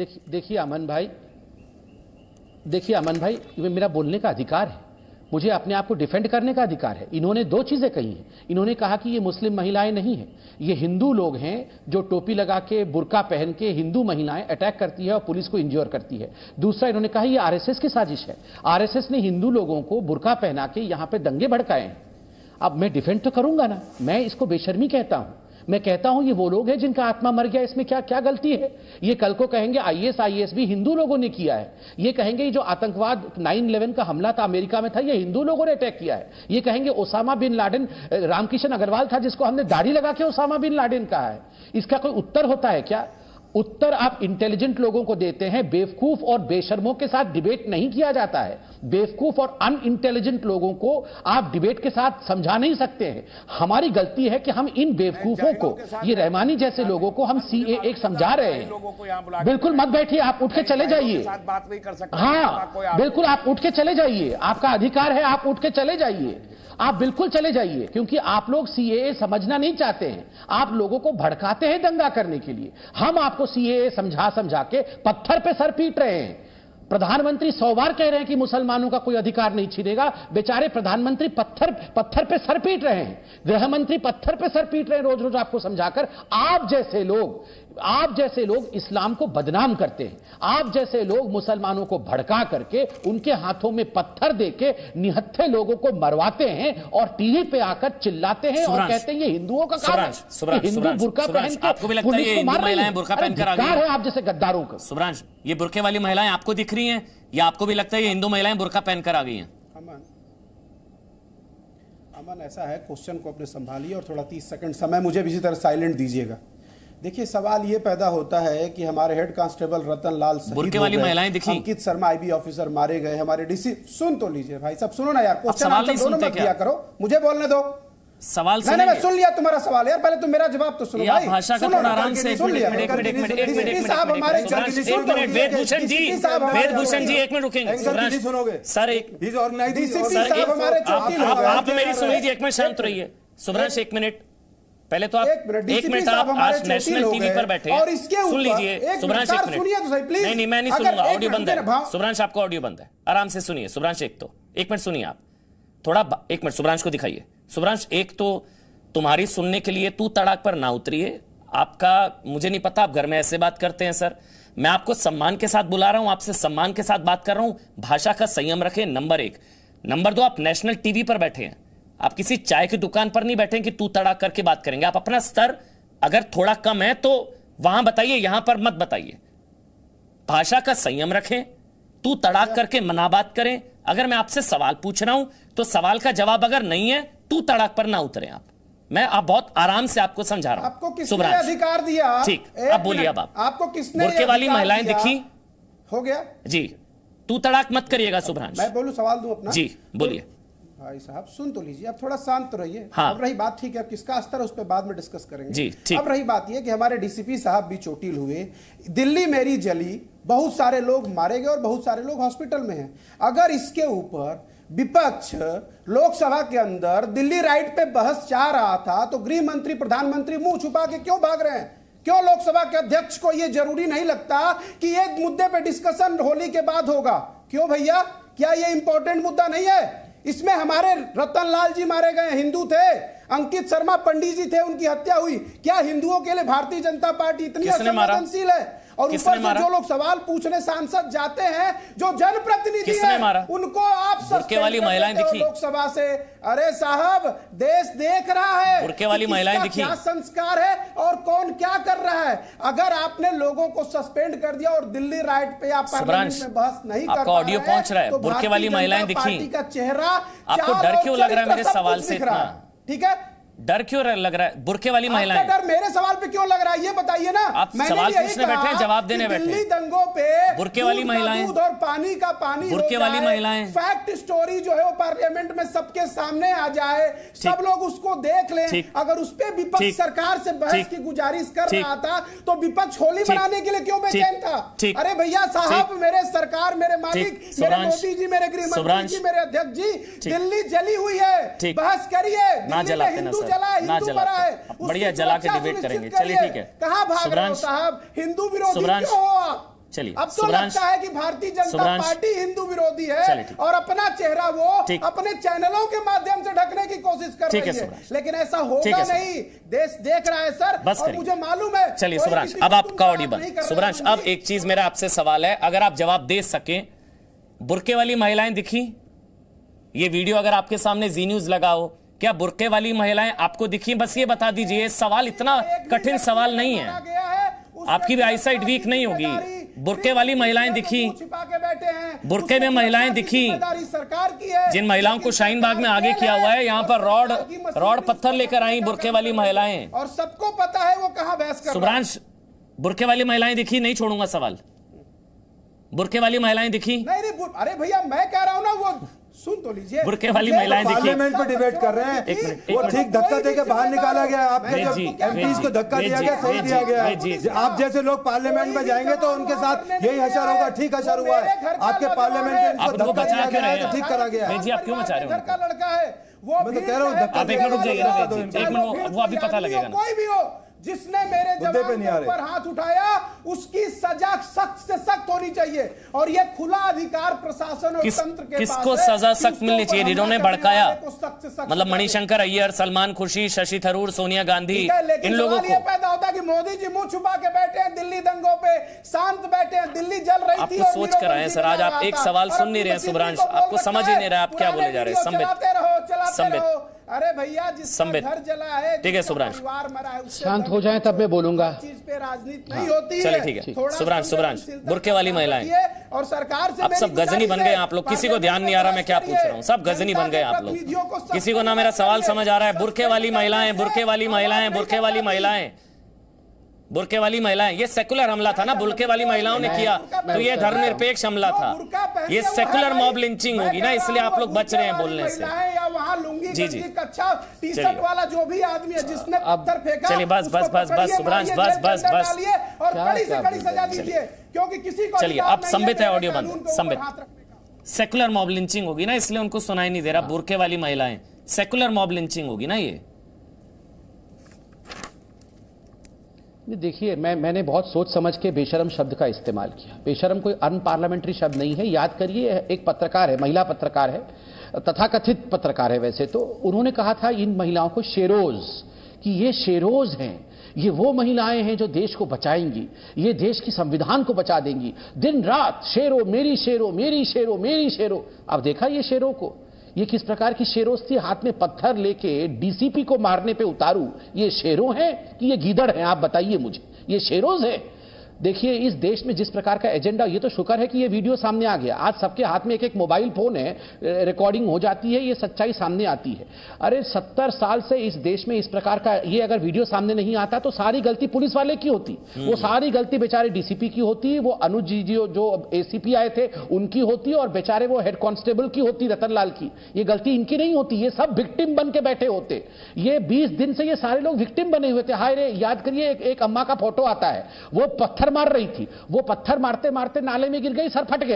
देखिए अमन भाई ये मेरा बोलने का अधिकार है, मुझे अपने आप को डिफेंड करने का अधिकार है। इन्होंने दो चीजें कही हैं। इन्होंने कहा कि ये मुस्लिम महिलाएं नहीं है, ये हिंदू लोग हैं जो टोपी लगा के बुर्का पहन के हिंदू महिलाएं अटैक करती है और पुलिस को इंज्योर करती है। दूसरा इन्होंने कहा ये आरएसएस की साजिश है, आरएसएस ने हिंदू लोगों को बुर्का पहना के यहां पे दंगे भड़काए हैं। अब मैं डिफेंड तो करूंगा ना, मैं इसको बेशर्मी कहता हूं। मैं कहता हूं ये वो लोग हैं जिनका आत्मा मर गया, इसमें क्या क्या गलती है? ये कल को कहेंगे आईएस भी हिंदू लोगों ने किया है, ये कहेंगे ये जो आतंकवाद 9/11 का हमला था अमेरिका में था, ये हिंदू लोगों ने अटैक किया है, ये कहेंगे Osama bin Laden Ramkishan Agrawal था जिसको हमने दाढ़ी लगा के ओसामा बिन लादेन कहा है। इसका कोई उत्तर होता है क्या? उत्तर आप इंटेलिजेंट लोगों को देते हैं, बेवकूफ और बेशर्मों के साथ डिबेट नहीं किया जाता है। बेवकूफ और अनइंटेलिजेंट लोगों को आप डिबेट के साथ समझा नहीं सकते हैं। हमारी गलती है कि हम इन बेवकूफों को, ये रहमानी जैसे लोगों को हम CAA समझा रहे हैं। बिल्कुल मत बैठिए, आप उठ के चले जाइए। हाँ बिल्कुल आप उठ के चले जाइए, आपका अधिकार है, आप उठ के चले जाइए, आप बिल्कुल चले जाइए। क्योंकि आप लोग CAA समझना नहीं चाहते हैं, आप लोगों को भड़काते हैं दंगा करने के लिए। हम आपको CAA समझा के पत्थर पे सर पीट रहे हैं। प्रधानमंत्री 100 बार कह रहे हैं कि मुसलमानों का कोई अधिकार नहीं छीनेगा, बेचारे प्रधानमंत्री पत्थर पे सर पीट रहे हैं, गृह मंत्री पत्थर पे सर पीट रहे हैं रोज रोज आपको समझाकर। आप जैसे लोग इस्लाम को बदनाम करते हैं, आप जैसे लोग मुसलमानों को भड़का करके उनके हाथों में पत्थर देके निहत्थे लोगों को मरवाते हैं और टीवी पे आकर चिल्लाते हैं और कहते हैं ये हिंदुओं का काम है, हिंदू बुर्का पहन के आपको भी लगता है ये महिलाएं बुर्का पहनकर आ गई हैं? आप जैसे गद्दारों का। सुब्रांश, ये बुर्के वाली महिलाएं आपको दिख रही हैं या आपको भी लगता है ये हिंदू महिलाएं बुर्का पहनकर आ गई हैं? अमन ऐसा है, क्वेश्चन को अपने संभालिए और थोड़ा 30 सेकंड समय मुझे भी इसी तरह साइलेंट दीजिएगा। देखिए सवाल ये पैदा होता है कि हमारे हेड कांस्टेबल रतन लाल बुर्के वाली महिलाएं दिखी, अंकित शर्मा IB ऑफिसर मारे गए, हमारे DC सुन तो लीजिए भाई साहब, सुनो ना यार, क्वेश्चन आंसर दोनों मत दिया करो, मुझे बोलने दो। सवाल मैंने मैं सुन लिया तुम्हारा सवाल यार, पहले तुम मेरा जवाब तो सुनो भाई। भाषा का थोड़ा आराम से सुन लिया। साहब हमारे वेदभूषण जी एक मिनट रुकेंगे सर, आप मेरी सुन लीजिए, एक मिनट शांत रहिए। सुब्रांश एक मिनट, पहले तो आप एक मिनट, आप आज नेशनल टीवी पर बैठे हैं, सुन लीजिए। सुब्रांश एक मिनट, नहीं मैं नहीं सुनूंगा, ऑडियो बंद है। सुब्रांश आपका ऑडियो बंद है, आराम से सुनिए। सुब्रांश एक मिनट सुनिए आप थोड़ा, एक मिनट सुब्रांश को दिखाइए। सुब्रांश एक तो तुम्हारी सुनने के लिए तू तड़ाक पर ना उतरिए, आपका मुझे नहीं पता आप घर में ऐसे बात करते हैं सर, मैं आपको सम्मान के साथ बुला रहा हूं, आपसे सम्मान के साथ बात कर रहा हूं, भाषा का संयम रखें, नंबर 1। नंबर 2, आप नेशनल टीवी पर बैठे हैं, आप किसी चाय की दुकान पर नहीं बैठे कि तू तड़ाक करके बात करेंगे। आप अपना स्तर अगर थोड़ा कम है तो वहां बताइए, यहां पर मत बताइए। भाषा का संयम रखें, तू तड़ाक करके मना बात करें। अगर मैं आपसे सवाल पूछ रहा हूं तो सवाल का जवाब अगर नहीं है तू तड़ाक पर ना उतरे आप, मैं आप बहुत आराम से आपको समझा रहा हूं। आपको किसने अधिकार दिया? ठीक, अब बोलिए। अब आपको किसने बुर्के वाली महिलाएं दिखी? हो गया जी, तू तड़ाक मत करिएगा सुब्रांश। मैं बोलूं, सवाल दूं अपना? जी बोलिए। भाई साहब सुन तो लीजिए, अब थोड़ा शांत रहिए। हाँ। अब रही बात, ठीक है, अब किसका स्तर है उस पर बाद में डिस्कस करेंगे। जी ठीक। अब रही बात यह कि हमारे DCP साहब भी चोटिल हुए, दिल्ली मेरी जली, बहुत सारे लोग मारे गए और बहुत सारे लोग हॉस्पिटल में हैं। अगर इसके ऊपर विपक्ष लोकसभा के अंदर दिल्ली राइट पे बहस चाह रहा था तो गृह मंत्री प्रधानमंत्री मुंह छुपा के क्यों भाग रहे हैं? क्यों लोकसभा के अध्यक्ष को यह जरूरी नहीं लगता कि ये मुद्दे पे डिस्कशन होली के बाद होगा? क्यों भैया, क्या ये इंपॉर्टेंट मुद्दा नहीं है? इसमें हमारे रतन लाल जी मारे गए, हिंदू थे, अंकित शर्मा पंडित जी थे, उनकी हत्या हुई। क्या हिंदुओं के लिए भारतीय जनता पार्टी इतनी असंवेदनशील है? और ऊपर से जो लोग सवाल पूछने सांसद जाते हैं, जो जनप्रतिनिधि हैं, उनको आप बुर्के वाली महिलाएं दिखी लोकसभा से। अरे साहब, देश देख रहा है बुर्के वाली महिलाएं दिखी, क्या संस्कार है और कौन क्या कर रहा है। अगर आपने लोगों को सस्पेंड कर दिया और दिल्ली राइट पे आप पार्लियामेंट में बहस नहीं कर आपका ऑडियो पहुंच रहा है, बुर्के वाली महिलाएं दिखी, का चेहरा आपको डर क्यों लग रहा है मेरे सवाल से? ठीक है, डर क्यों लग रहा है? बुर्के वाली महिलाएं, डर मेरे सवाल पे क्यों लग रहा है ये बताइए ना। आप सवाल पूछने बैठे हैं, जवाब देने बैठे। दिल्ली दंगों पे बुर्के वाली महिलाएं, दूध और पानी का पानी, बुर्के वाली महिलाएं, फैक्ट स्टोरी जो है वो पार्लियामेंट में सबके सामने आ जाए, सब लोग उसको देख लें। अगर उस पे विपक्ष सरकार से बहस की गुजारिश कर रहा था तो विपक्ष होली मनाने के लिए क्यों बेचैन था? अरे भैया साहब, मेरे सरकार, मेरे मालिक, मेरे मोदी जी, मेरे गृह मंत्री जी, मेरे अध्यक्ष जी, दिल्ली जली हुई है, बहस करिए। हिंदू जला, हिंदू मरा है, बढ़िया जला के डिबेट करेंगे। चलिए ठीक है, कहां भाग रहे हो साहब? हिंदू विरोधी क्यों हो आप? चलिए, अब तो लगता है कि भारतीय जनता पार्टी हिंदू विरोधी है और अपना चेहरा वो अपने चैनलों के माध्यम से ढकने की कोशिश कर रही है, लेकिन ऐसा होगा नहीं। देश देख रहा है सर, और मुझे मालूम है। चलिए सुब्रांश, अब आपका ऑडियो बंद। सुब्रांश, अब एक चीज मेरा आपसे सवाल है, अगर आप जवाब दे सकें, बुर्के वाली महिलाएं दिखी? ये वीडियो अगर आपके सामने जी न्यूज लगा हो, क्या बुर्के वाली महिलाएं आपको दिखी? बस ये बता दीजिए, सवाल इतना कठिन सवाल नहीं है, आपकी भी आईसाइट वीक नहीं होगी। बुर्के वाली महिलाएं दिखी? बुर्के में महिलाएं दिखी? जिन महिलाओं को शाहीन बाग में आगे किया हुआ है, यहाँ पर रॉड पत्थर लेकर आई बुर्के वाली महिलाएं, और सबको पता है वो कहां बहस कर। सुब्रांश, बुर्के वाली महिलाएं दिखी? नहीं छोड़ूंगा सवाल। बुर्के वाली महिलाएं दिखी? नहीं, अरे भैया मैं कह रहा हूं ना, वो सुन तो लीजिए। बुर्के वाली महिलाएं दिखी? पार्लियामेंट पे डिबेट कर रहे हैं, वो ठीक धक्का देकर बाहर निकाला गया। आपके जब एमपीज को धक्का दिया गया, सही दिया गया। आप जैसे लोग पार्लियामेंट में जाएंगे तो उनके साथ यही हशर होगा। ठीक हशर हुआ है आपके पार्लियामेंट में, इनको धक्का दिया गया है तो ठीक करा गया है। जी, आप क्यों मचा रहे हो? घर का लड़का है वो, मैं तो कह रहा हूँ आप एक मिनट रुक जाइए, एक मिनट, वो अभी पता लगेगा। कोई भी हो जिसने मेरे जवान के ऊपर हाथ उठाया, उसकी सजा सख्त से सख्त होनी चाहिए, और यह खुला अधिकार प्रशासन और तंत्र के पास है। किसको सजा सख्त मिलनी चाहिए? जिन्होंने भड़काया, मतलब मणिशंकर अय्यर, सलमान खुर्शीद, शशि थरूर, सोनिया गांधी, इन लोगों को पैदा होता है कि मोदी जी मुंह छुपा के बैठे हैं दिल्ली दंगों पे, शांत बैठे हैं, दिल्ली जल रही थी। आपको सोच कर आए सर, आज आप एक सवाल सुन नहीं रहे हैं सुब्रांश, आपको समझ ही नहीं रहा आप क्या बोले जा रहे हैं। संबित, अरे भैया, जिसका घर जला है, ठीक है सुब्रांश, शांत हो जाए तब मैं बोलूंगा। चीज पे राजनीति नहीं होती है। चलिए ठीक है सुब्रांश, बुर्के वाली महिलाएं और सरकार से अब सब गजनी बन गए आप लोग। किसी को ध्यान नहीं आ रहा मैं क्या पूछ रहा हूँ, सब गजनी बन गए आप लोग। किसी को ना मेरा सवाल समझ आ रहा है। बुर्के वाली महिलाएं, बुर्के वाली महिलाएं, बुर्के वाली महिलाएं, बुर्के वाली महिलाएं, ये सेकुलर हमला था ना, बुर्के वाली महिलाओं ने किया, तो ये धर्मनिरपेक्ष हमला था। ये सेकुलर मॉब लिंचिंग होगी ना, इसलिए आप लोग बच रहे हैं बोलने से। जी जी, कच्छा टी शर्ट वाला जो भी आदमी है जिसने पत्थर फेंका, चलिए बस सुब्रांश, बस और कड़ी से कड़ी सजा दीजिए, क्योंकि किसी को। चलिए अब संबित है, ऑडियो बंद। संबित, सेकुलर मॉब लिंचिंग होगी ना, इसलिए उनको सुनाई नहीं दे रहा। बुर्के वाली महिलाएं, सेकुलर मॉब लिंचिंग होगी ना ये। देखिए, मैंने बहुत सोच समझ के बेशरम शब्द का इस्तेमाल किया। बेशरम कोई अनपार्लियामेंट्री शब्द नहीं है। याद करिए, एक पत्रकार है, महिला पत्रकार है, तथाकथित पत्रकार है वैसे तो, उन्होंने कहा था इन महिलाओं को शेरोज, कि ये शेरोज हैं, ये वो महिलाएं हैं जो देश को बचाएंगी, ये देश की संविधान को बचा देंगी। दिन रात शेरो, मेरी शेरो, मेरी शेरो, मेरी शेरो। अब देखा ये शेरों को, ये किस प्रकार की शेरों थी, हाथ में पत्थर लेके डीसीपी को मारने पे उतारू। ये शेरों हैं कि ये गीदड़ हैं? आप बताइए मुझे, ये शेरोज हैं? देखिए, इस देश में जिस प्रकार का एजेंडा, ये तो शुक्र है कि ये वीडियो सामने आ गया। आज सबके हाथ में एक एक मोबाइल फोन है, रिकॉर्डिंग हो जाती है, ये सच्चाई सामने आती है। अरे 70 साल से इस देश में इस प्रकार का ये अगर वीडियो सामने नहीं आता तो सारी गलती पुलिस वाले की होती, वो सारी गलती बेचारे डीसीपी की होती, वो अनुज जी जो एसीपी आए थे उनकी होती, और बेचारे वो हेड कांस्टेबल की होती, रतन लाल की। ये गलती इनकी नहीं होती, ये सब विक्टिम बन के बैठे होते। ये 20 दिन से ये सारे लोग विक्टिम बने हुए थे। हाय रे, याद करिए, एक अम्मा का फोटो आता है, वो पत्थर मार रही थी, वो पत्थर मारते मारते नाले में गिर गई, सर फट गया,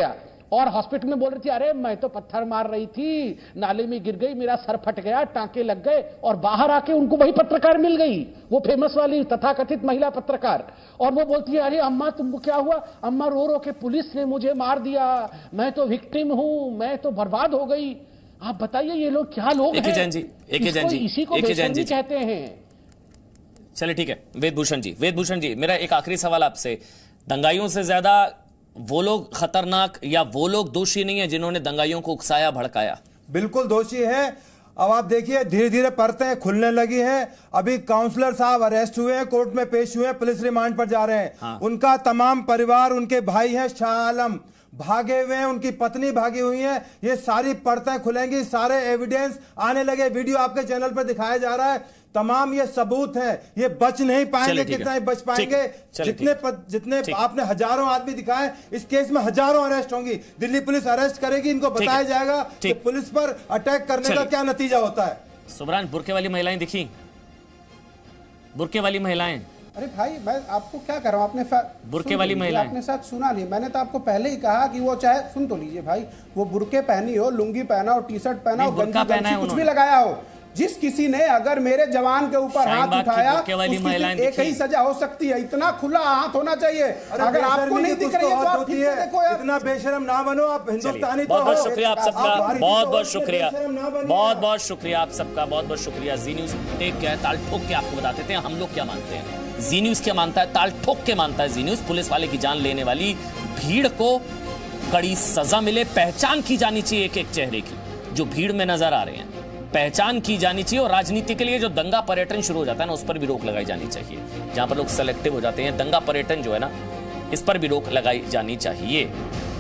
और हॉस्पिटल में बोल रही थी अरे मैं तो पत्थर मार रही थी, नाले में गिर गई, मेरा सर फट गया, टांके लग गए, और बाहर आके उनको वही पत्रकार मिल गई, वो फेमस वाली तथाकथित महिला पत्रकार, और वो बोलती है अरे अम्मा तुमको क्या हुआ? अम्मा रो रो के पुलिस ने मुझे मार दिया, मैं तो विक्टिम हूं, मैं तो बर्बाद हो गई। आप बताइए ये लोग क्या लोग हैं? इसी को बेशर्मी कहते हैं। चलिए ठीक है, वेदभूषण जी, मेरा एक आखिरी सवाल आपसे, दंगाइयों से ज्यादा वो लोग खतरनाक या वो लोग दोषी नहीं है जिन्होंने दंगाइयों को उकसाया भड़काया? बिल्कुल दोषी है। अब आप देखिए धीरे धीरे परतें खुलने लगी हैं। अभी काउंसलर साहब अरेस्ट हुए हैं, कोर्ट में पेश हुए हैं, पुलिस रिमांड पर जा रहे हैं। हाँ। उनका तमाम परिवार, उनके भाई हैं शाह आलम भागे हुए हैं, उनकी पत्नी भागी हुई है। ये सारी परतें खुलेंगी, सारे एविडेंस आने लगे, वीडियो आपके चैनल पर दिखाया जा रहा है, तमाम ये सबूत हैं। ये बच नहीं पाएंगे, कितना ही बच पाएंगे? जितने आपने हजारों आदमी दिखाए, इस केस में हजारों अरेस्ट होंगी। दिल्ली पुलिस अरेस्ट करेगी, इनको बताया जाएगा कि पुलिस पर अटैक करने का क्या नतीजा होता है। सुब्रान, बुर्के वाली महिलाएं दिखी? बुर्के वाली महिलाएं? अरे भाई मैं आपको क्या कर रहा हूँ, आपने बुर्के वाली महिलाएं आपने साथ सुना नहीं? मैंने तो आपको पहले ही कहा कि वो चाहे, सुन तो लीजिए भाई, वो बुर्के पहनी हो, लुंगी पहना हो, टी शर्ट पहना हो, गंजी कुछ भी लगाया हो, जिस किसी ने अगर मेरे जवान के ऊपर हाथ उठाया एक ही सजा हो सकती है। इतना खुला हाथ होना चाहिए। अगर आपको नहीं दिख रही है तो आप ठीक से देखो यार। इतना बेशरम ना बनो आप, हिंदुस्तानी। बहुत बहुत शुक्रिया आप सबका, बहुत बहुत शुक्रिया, बहुत बहुत शुक्रिया आप सबका, बहुत बहुत शुक्रिया। जी न्यूज टेक क्या है, ताल ठोक के आपको बताते थे हम लोग क्या मानते हैं। जी न्यूज क्या मानता है? ताल ठोक के मानता है जी न्यूज, पुलिस वाले की जान लेने वाली भीड़ को कड़ी सजा मिले, पहचान की जानी चाहिए एक एक चेहरे की जो भीड़ में नजर आ रहे हैं, पहचान की जानी चाहिए। और राजनीति के लिए जो दंगा पर्यटन शुरू हो जाता है ना, उस पर भी रोक लगाई जानी चाहिए। जहां पर लोग सेलेक्टिव हो जाते हैं, दंगा पर्यटन जो है ना, इस पर भी रोक लगाई जानी चाहिए।